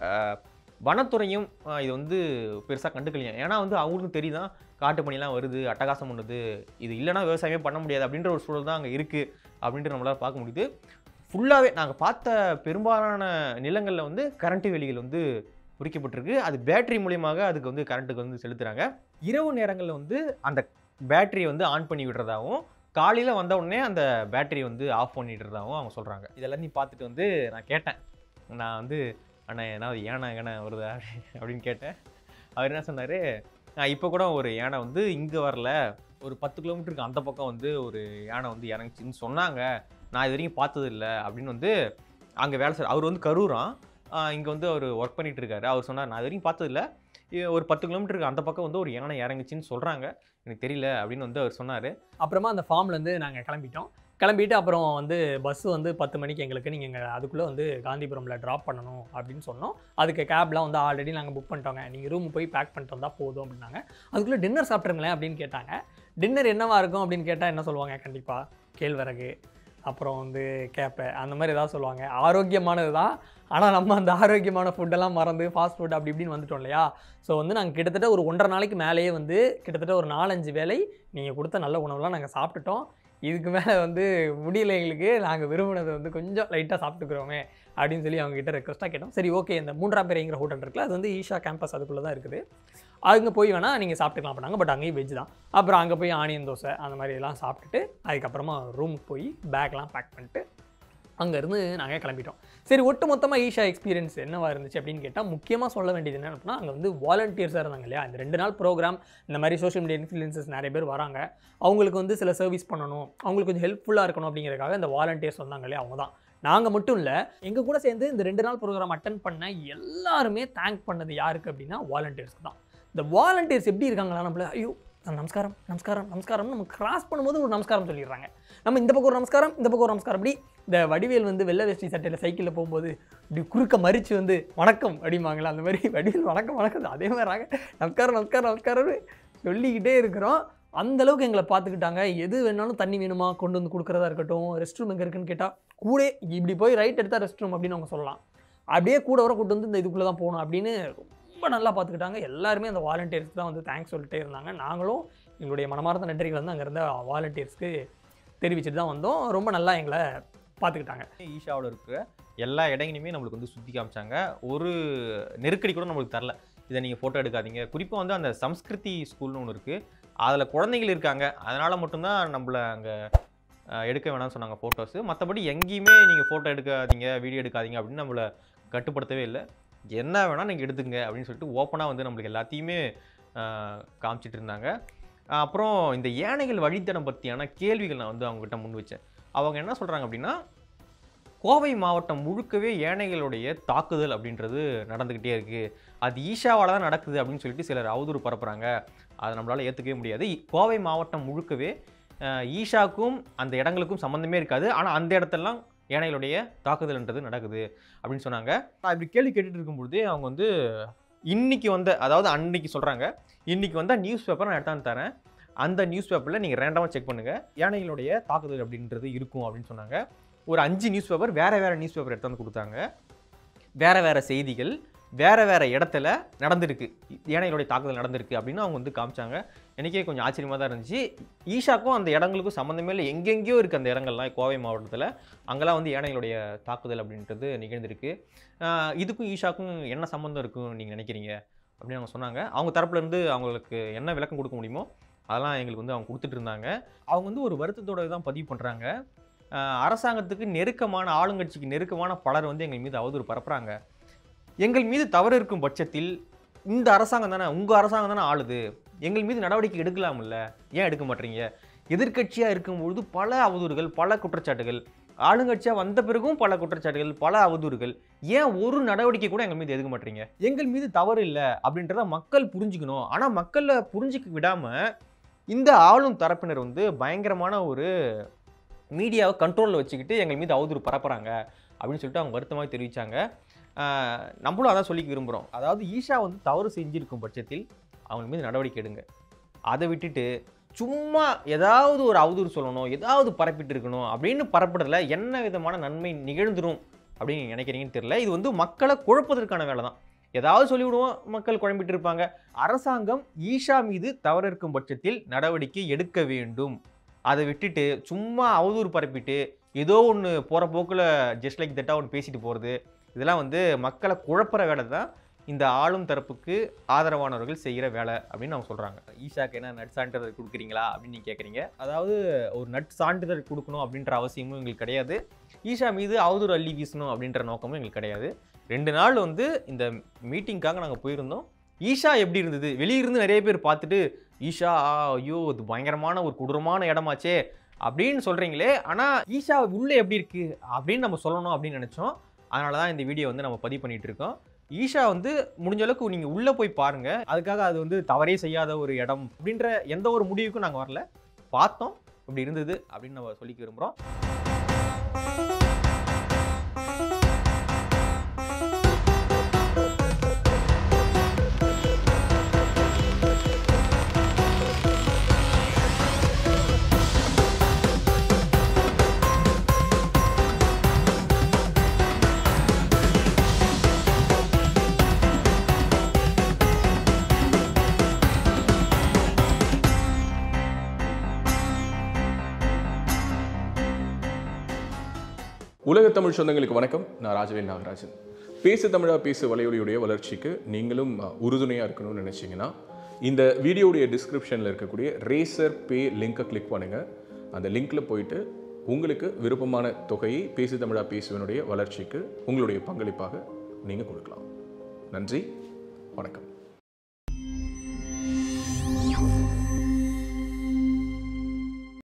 வனத்துறையும் இது வந்து பெருசாக கண்டுக்கலையும். ஏன்னா வந்து அவங்களுக்கும் தெரியுதான் காட்டு பண்ணிலாம் வருது, அட்டகாசம் பண்ணுது, இது இல்லைனா விவசாயமே பண்ண முடியாது அப்படின்ற ஒரு சூழல் தான் அங்கே இருக்குது அப்படின்ட்டு நம்மளால் பார்க்க முடியுது. ஃபுல்லாகவே நாங்கள் பார்த்த பெரும்பாலான நிலங்களில் வந்து கரண்ட்டு வேலிகள் வந்து குறிக்கப்பட்டிருக்கு. அது பேட்டரி மூலியமாக அதுக்கு வந்து கரண்ட்டுக்கு வந்து செலுத்துகிறாங்க. இரவு நேரங்களில் வந்து அந்த பேட்டரியை வந்து ஆன் பண்ணி விடுறதாகவும், காலையில் வந்த உடனே அந்த பேட்டரி வந்து ஆஃப் பண்ணிடுறதாகவும் அவங்க சொல்கிறாங்க. இதெல்லாம் நீ பார்த்துட்டு வந்து நான் கேட்டேன், நான் வந்து அண்ணா ஏன்னா ஏனா ஏனா வருதா அப்படின்னு கேட்டேன். அவர் என்ன சொன்னார், இப்போ கூட ஒரு யானை வந்து இங்கே வரல, ஒரு பத்து கிலோமீட்டருக்கு அந்த பக்கம் வந்து ஒரு யானை வந்து இறங்குச்சின்னு சொன்னாங்க, நான் இது வரைக்கும் பார்த்தது இல்லை அப்படின்னு வந்து அங்கே வேலை செய்ய அவர் வந்து கரூரான், இங்கே வந்து அவர் ஒர்க் பண்ணிகிட்டு இருக்காரு. அவர் சொன்னார், நான் இது வரைக்கும் பார்த்ததில்ல, ஒரு பத்து கிலோமீட்டருக்கு அந்த பக்கம் வந்து ஒரு யானை இறங்குச்சின்னு சொல்கிறாங்க, எனக்கு தெரியல அப்படின்னு வந்து அவர் சொன்னார். அப்புறமா அந்த ஃபார்ம்லேருந்து நாங்கள் கிளம்பிட்டோம். கிளம்பிட்டு அப்புறம் வந்து பஸ்ஸு வந்து பத்து மணிக்கு எங்களுக்கு நீங்கள் எங்கள் அதுக்குள்ளே வந்து காந்திபுரமில் ட்ராப் பண்ணணும் அப்படின்னு சொன்னோம். அதுக்கு கேப்லாம் வந்து ஆல்ரெடி நாங்கள் புக் பண்ணிட்டோங்க, நீங்கள் ரூம் போய் பேக் பண்ணிட்டு வந்தால் போதும் அப்படின்னாங்க. அதுக்குள்ளே டின்னர் சாப்பிட்ருங்களேன் அப்படின்னு கேட்டாங்க. டின்னர் என்னவா இருக்கும் அப்படின்னு கேட்டால் என்ன சொல்லுவாங்க, கண்டிப்பாக கேழ்வரகு, அப்புறம் வந்து கேப்பை, அந்த மாதிரி ஏதாவது சொல்லுவாங்க. ஆரோக்கியமானது தான், ஆனால் நம்ம அந்த ஆரோக்கியமான ஃபுட்டெல்லாம் மறந்து ஃபாஸ்ட் ஃபுட் அப்படி இப்படின்னு வந்துட்டோம் இல்லையா. ஸோ வந்து நாங்கள் கிட்டத்தட்ட ஒரு ஒன்றரை நாளைக்கு மேலேயே வந்து கிட்டத்தட்ட ஒரு நாலஞ்சு வேளை நீங்கள் கொடுத்த நல்ல உணவுலாம் நாங்கள் சாப்பிட்டுட்டோம். இதுக்கு மேலே வந்து முடியல எங்களுக்கு, நாங்கள் விரும்பினதை வந்து கொஞ்சம் லைட்டாக சாப்பிட்டுக்கிறோமே அப்படின்னு சொல்லி அவங்ககிட்ட ரெக்வஸ்ட்டாக கேட்டோம். சரி ஓகே, இந்த மூன்றாம் பேரைங்கிற ஹோட்டல் இருக்குல்ல, அது வந்து ஈஷா கேம்பஸ் அதுக்குள்ளே தான் இருக்குது, அங்கே போய் வேணால் நீங்கள் சாப்பிட்டுக்கலாம் பண்ணாங்க. பட் அங்கேயும் வெஜ் தான். அப்புறம் அங்கே போய் ஆனியன் தோசை அந்த மாதிரி எல்லாம் சாப்பிட்டுட்டு அதுக்கப்புறமா ரூமுக்கு போய் பேக்லாம் பேக் பண்ணிட்டு அங்கேருந்து நாங்கள் கிளம்பிட்டோம். சரி, ஒட்டு மொத்தமாக ஈஷா எக்ஸ்பீரியன்ஸ் என்னவா இருந்துச்சு அப்படின்னு கேட்டால், முக்கியமாக சொல்ல வேண்டியது என்ன அப்படின்னா, அங்கே வந்து வாலண்டியர்ஸாக இருந்தாங்க இல்லையா. இந்த ரெண்டு நாள் ப்ரோக்ராம் இந்த மாதிரி சோஷியல் மீடியா இன்ஃப்ளூயன்சஸ் நிறைய பேர் வராங்க, அவங்களுக்கு வந்து சில சர்வீஸ் பண்ணணும், அவங்களுக்கு கொஞ்சம் ஹெல்ப்ஃபுல்லாக இருக்கணும் அப்படிங்கிறதுக்காக இந்த வாலண்டியர்ஸ் வந்தாங்க இல்லையா, அவங்க தான். நாங்கள் மட்டும் இல்லை, எங்கள் கூட சேர்ந்து இந்த ரெண்டு நாள் ப்ரோக்ராம் அட்டன் பண்ண எல்லாருமே தேங்க் பண்ணது யாருக்கு அப்படின்னா வாலண்டியர்ஸ்க்கு தான். இந்த வாலண்டியர்ஸ் எப்படி இருக்காங்களா, நம்மள ஐயோ நமஸ்காரம் நமஸ்காரம் நமஸ்காரம் நம்ம கிராஸ் பண்ணும்போது ஒரு நமஸ்காரம் சொல்லிடுறாங்க. நம்ம இந்த பக்கம் ஒரு நமஸ்காரம், இந்த பக்கம் ஒரு நமஸ்காரம். அப்படி இந்த வடிவேல் வந்து வெள்ளை வேஷ்டி சட்டையில் சைக்கிளில் போகும்போது இப்படி குறுக்க மறித்து வந்து வணக்கம் அப்படிம்பாங்களா, அந்த மாதிரி வடிவேல் வணக்கம் வணக்கம் அதே மாதிரிறாங்க. நமஸ்காரம் நமஸ்காரம் நமஸ்காரம்னு சொல்லிக்கிட்டே இருக்கிறோம். அந்தளவுக்கு எங்களை பார்த்துக்கிட்டாங்க. எது வேணாலும் தண்ணி வேணுமா கொண்டு வந்து கொடுக்குறதா இருக்கட்டும், ரெஸ்ட் ரூம் எங்கே இருக்குன்னு கேட்டால் கூட இப்படி போய் ரைட் எடுத்தால் ரெஸ்ட் ரூம் அப்படின்னு அவங்க சொல்லலாம், அப்படியே கூட வர கூட்டு வந்து இந்த இதுக்குள்ளே தான் போகணும் அப்படின்னு ரொம்ப நல்லா பார்த்துக்கிட்டாங்க. எல்லாருமே அந்த வாலண்டியர்ஸ்க்கு தான் வந்து தேங்க்ஸ் சொல்லிட்டே இருந்தாங்க. நாங்களும் எங்களுடைய மனமார்ந்த நன்றிகள் வந்து அங்கே இருந்த வாலண்டியர்ஸ்க்கு தெரிவிச்சுட்டு தான் வந்தோம். ரொம்ப நல்லா எங்களை பார்த்துக்கிட்டாங்க. ஈஷாவில் இருக்கிற எல்லா இடங்களையுமே நம்மளுக்கு வந்து சுற்றி காமிச்சாங்க. ஒரு நெருக்கடி கூட நம்மளுக்கு தரல, இதை நீங்கள் ஃபோட்டோ எடுக்காதீங்க. குறிப்பாக வந்து அந்த சம்ஸ்கிருதி ஸ்கூல்னு ஒன்று இருக்குது, அதில் குழந்தைகள் இருக்காங்க, அதனால் மட்டும்தான் நம்மளை அங்கே எடுக்க வேணாம்னு சொன்னாங்க ஃபோட்டோஸு. மற்றபடி எங்கேயுமே நீங்கள் ஃபோட்டோ எடுக்காதீங்க, வீடியோ எடுக்காதீங்க அப்படின்னு நம்மளை கட்டுப்படுத்தவே இல்லை. என்ன வேணால் நீங்கள் எடுத்துங்க அப்படின்னு சொல்லிட்டு ஓப்பனாக வந்து நம்மளுக்கு எல்லாத்தையுமே காமிச்சிட்டு இருந்தாங்க. அப்புறம் இந்த யானைகள் வழித்தடம் பற்றியான கேள்விகள் நான் வந்து அவங்ககிட்ட முன் வச்சேன். அவங்க என்ன சொல்கிறாங்க அப்படின்னா, கோவை மாவட்டம் முழுக்கவே யானைகளுடைய தாக்குதல் அப்படின்றது நடந்துக்கிட்டே இருக்குது, அது ஈஷாவால் தான் நடக்குது அப்படின்னு சொல்லிட்டு சிலர் அவதூறு பரப்புகிறாங்க. அதை நம்மளால் ஏற்றுக்கவே முடியாது. கோவை மாவட்டம் முழுக்கவே ஈஷாக்கும் அந்த இடங்களுக்கும் சம்மந்தமே இருக்காது, ஆனால் அந்த இடத்தெல்லாம் யானைகளுடைய தாக்குதல்ன்றது நடக்குது அப்படின்னு சொன்னாங்க. நான் இப்படி கேள்வி கேட்டுட்டு இருக்கும்பொழுது அவங்க வந்து இன்னைக்கு வந்த, அதாவது அன்னைக்கு சொல்கிறாங்க, இன்னைக்கு வந்த நியூஸ் பேப்பர் நான் எடுத்தாந்து தரேன், அந்த நியூஸ் பேப்பரில் நீங்கள் ரேண்டமாக செக் பண்ணுங்கள், யானைகளுடைய தாக்குதல் அப்படின்றது இருக்கும் அப்படின்னு சொன்னாங்க. ஒரு அஞ்சு நியூஸ் பேப்பர் வேறு வேறு நியூஸ் பேப்பர் எடுத்தாந்து கொடுத்தாங்க. வேறு வேறு செய்திகள் வேறு வேறு இடத்துல நடந்திருக்கு, யானைகளுடைய தாக்குதல் நடந்திருக்கு அப்படின்னு அவங்க வந்து காமிச்சாங்க. எனக்கே கொஞ்சம் ஆச்சரியமாக தான் இருந்துச்சு. ஈஷாக்கும் அந்த இடங்களுக்கும் சம்மந்தமே இல்லை, எங்கெங்கேயோ இருக்குது அந்த இடங்கள்லாம். கோவை மாவட்டத்தில் அங்கெல்லாம் வந்து யானைகளுடைய தாக்குதல் அப்படின்றது நிகழ்ந்திருக்கு. இதுக்கும் ஈஷாக்கும் என்ன சம்மந்தம் இருக்குன்னு நீங்கள் நினைக்கிறீங்க அப்படின்னு அவங்க சொன்னாங்க. அவங்க தரப்புலேருந்து அவங்களுக்கு என்ன விளக்கம் கொடுக்க முடியுமோ அதெல்லாம் எங்களுக்கு வந்து அவங்க கொடுத்துட்டு இருந்தாங்க. அவங்க வந்து ஒரு வருத்தத்தோடு தான் பதிவு பண்ணுறாங்க. அரசாங்கத்துக்கு நெருக்கமான, ஆளுங்கட்சிக்கு நெருக்கமான பலர் வந்து எங்கள் மீது அவதூறு பரப்புகிறாங்க. எங்கள் மீது தவறு இருக்கும் பட்சத்தில் இந்த அரசாங்கம் தானே, உங்கள் அரசாங்கம் தானே ஆளுது, எங்கள் மீது நடவடிக்கை எடுக்கலாம்ல, ஏன் எடுக்க மாட்டீங்க? எதிர்கட்சியாக இருக்கும்பொழுது பல அவதூறுகள், பல குற்றச்சாட்டுகள், ஆளுங்கட்சியாக வந்த பிறகும் பல குற்றச்சாட்டுகள், பல அவதூறுகள், ஏன் ஒரு நடவடிக்கை கூட எங்கள் மீது எடுக்க மாட்டீங்க? எங்கள் மீது தவறு இல்லை அப்படின்றத மக்கள் புரிஞ்சுக்கணும். ஆனால் மக்களை புரிஞ்சிக்க விடாமல் இந்த ஆளும் தரப்பினர் வந்து பயங்கரமான ஒரு மீடியாவை கண்ட்ரோலில் வச்சுக்கிட்டு எங்கள் மீது அவதூறு பரப்புகிறாங்க அப்படின்னு சொல்லிட்டு அவங்க வருத்தமாக தெரிவித்தாங்க. நம்மளும் அதான் சொல்லிக்க விரும்புகிறோம். அதாவது ஈஷா வந்து தவறு செஞ்சிருக்கும் பட்சத்தில் அவங்க மீது நடவடிக்கை எடுங்க. அதை விட்டுட்டு சும்மா ஏதாவது ஒரு அவதூறு சொல்லணும், ஏதாவது பரப்பிட்டு இருக்கணும் அப்படின்னு பரப்புறதுல என்ன விதமான நன்மை நிகழ்ந்துரும் அப்படின்னு நீங்க நினைக்கிறீங்கன்னு தெரியல. இது வந்து மக்களை குழப்பதற்கான வேலை தான். ஏதாவது சொல்லிவிடுவோம், மக்கள் குழம்பிட்டு இருப்பாங்க. அரசாங்கம் ஈஷா மீது தவறு இருக்கும் பட்சத்தில் நடவடிக்கை எடுக்க வேண்டும். அதை விட்டுட்டு சும்மா அவதூறு பரப்பிட்டு ஏதோ ஒன்று போகிற போக்கில் ஜஸ்ட் லைக் தட்டாக ஒன்று பேசிட்டு போகிறது, இதெல்லாம் வந்து மக்களை குழப்புற வேலை தான் இந்த ஆளும் தரப்புக்கு ஆதரவானவர்கள் செய்கிற வேலை அப்படின்னு அவங்க சொல்கிறாங்க. ஈஷாக்கு என்ன நட் சான்றிதழ் கொடுக்குறீங்களா அப்படின்னு நீங்கள் கேட்குறீங்க. அதாவது ஒரு நட் சான்றிதழ் கொடுக்கணும் அப்படின்ற அவசியமும் எங்களுக்கு கிடையாது. ஈஷா மீது அவதூறு அள்ளி வீசணும் அப்படின்ற நோக்கமும் எங்களுக்கு கிடையாது. ரெண்டு நாள் வந்து இந்த மீட்டிங்காக நாங்கள் போயிருந்தோம். ஈஷா எப்படி இருந்தது, வெளியிருந்து நிறைய பேர் பார்த்துட்டு ஈஷா ஐயோ இது பயங்கரமான ஒரு கொடூரமான இடமாச்சே அப்படின்னு சொல்கிறீங்களே, ஆனால் ஈஷா உள்ளே எப்படி இருக்குது அப்படின்னு நம்ம சொல்லணும் அப்படின்னு நினச்சோம். அதனால தான் இந்த வீடியோ வந்து நம்ம பதிவு பண்ணிகிட்டு இருக்கோம். ஈஷா வந்து முடிஞ்ச அளவுக்கு நீங்கள் உள்ளே போய் பாருங்கள். அதுக்காக அது வந்து தவறே செய்யாத ஒரு இடம் அப்படின்ற எந்த ஒரு முடிவுக்கும் நாங்கள் வரல. பார்த்தோம், இப்படி இருந்தது அப்படின்னு நம்ம சொல்லிக்க விரும்புகிறோம். உலக தமிழ் சொந்தங்களுக்கு வணக்கம். நான் ராஜவேல் நாகராஜன். பேசு தமிழா பேசு வலையொலியுடைய வளர்ச்சிக்கு நீங்களும் உறுதுணையாக இருக்கணும்னு நினச்சிங்கன்னா இந்த வீடியோடைய டிஸ்கிரிப்ஷனில் இருக்கக்கூடிய ரேசர் பே லிங்கை கிளிக் பண்ணுங்கள். அந்த லிங்க்கில் போயிட்டு உங்களுக்கு விருப்பமான தொகையை பேசு தமிழா பேசுவனுடைய வளர்ச்சிக்கு உங்களுடைய பங்களிப்பாக நீங்கள் கொடுக்கலாம். நன்றி, வணக்கம்.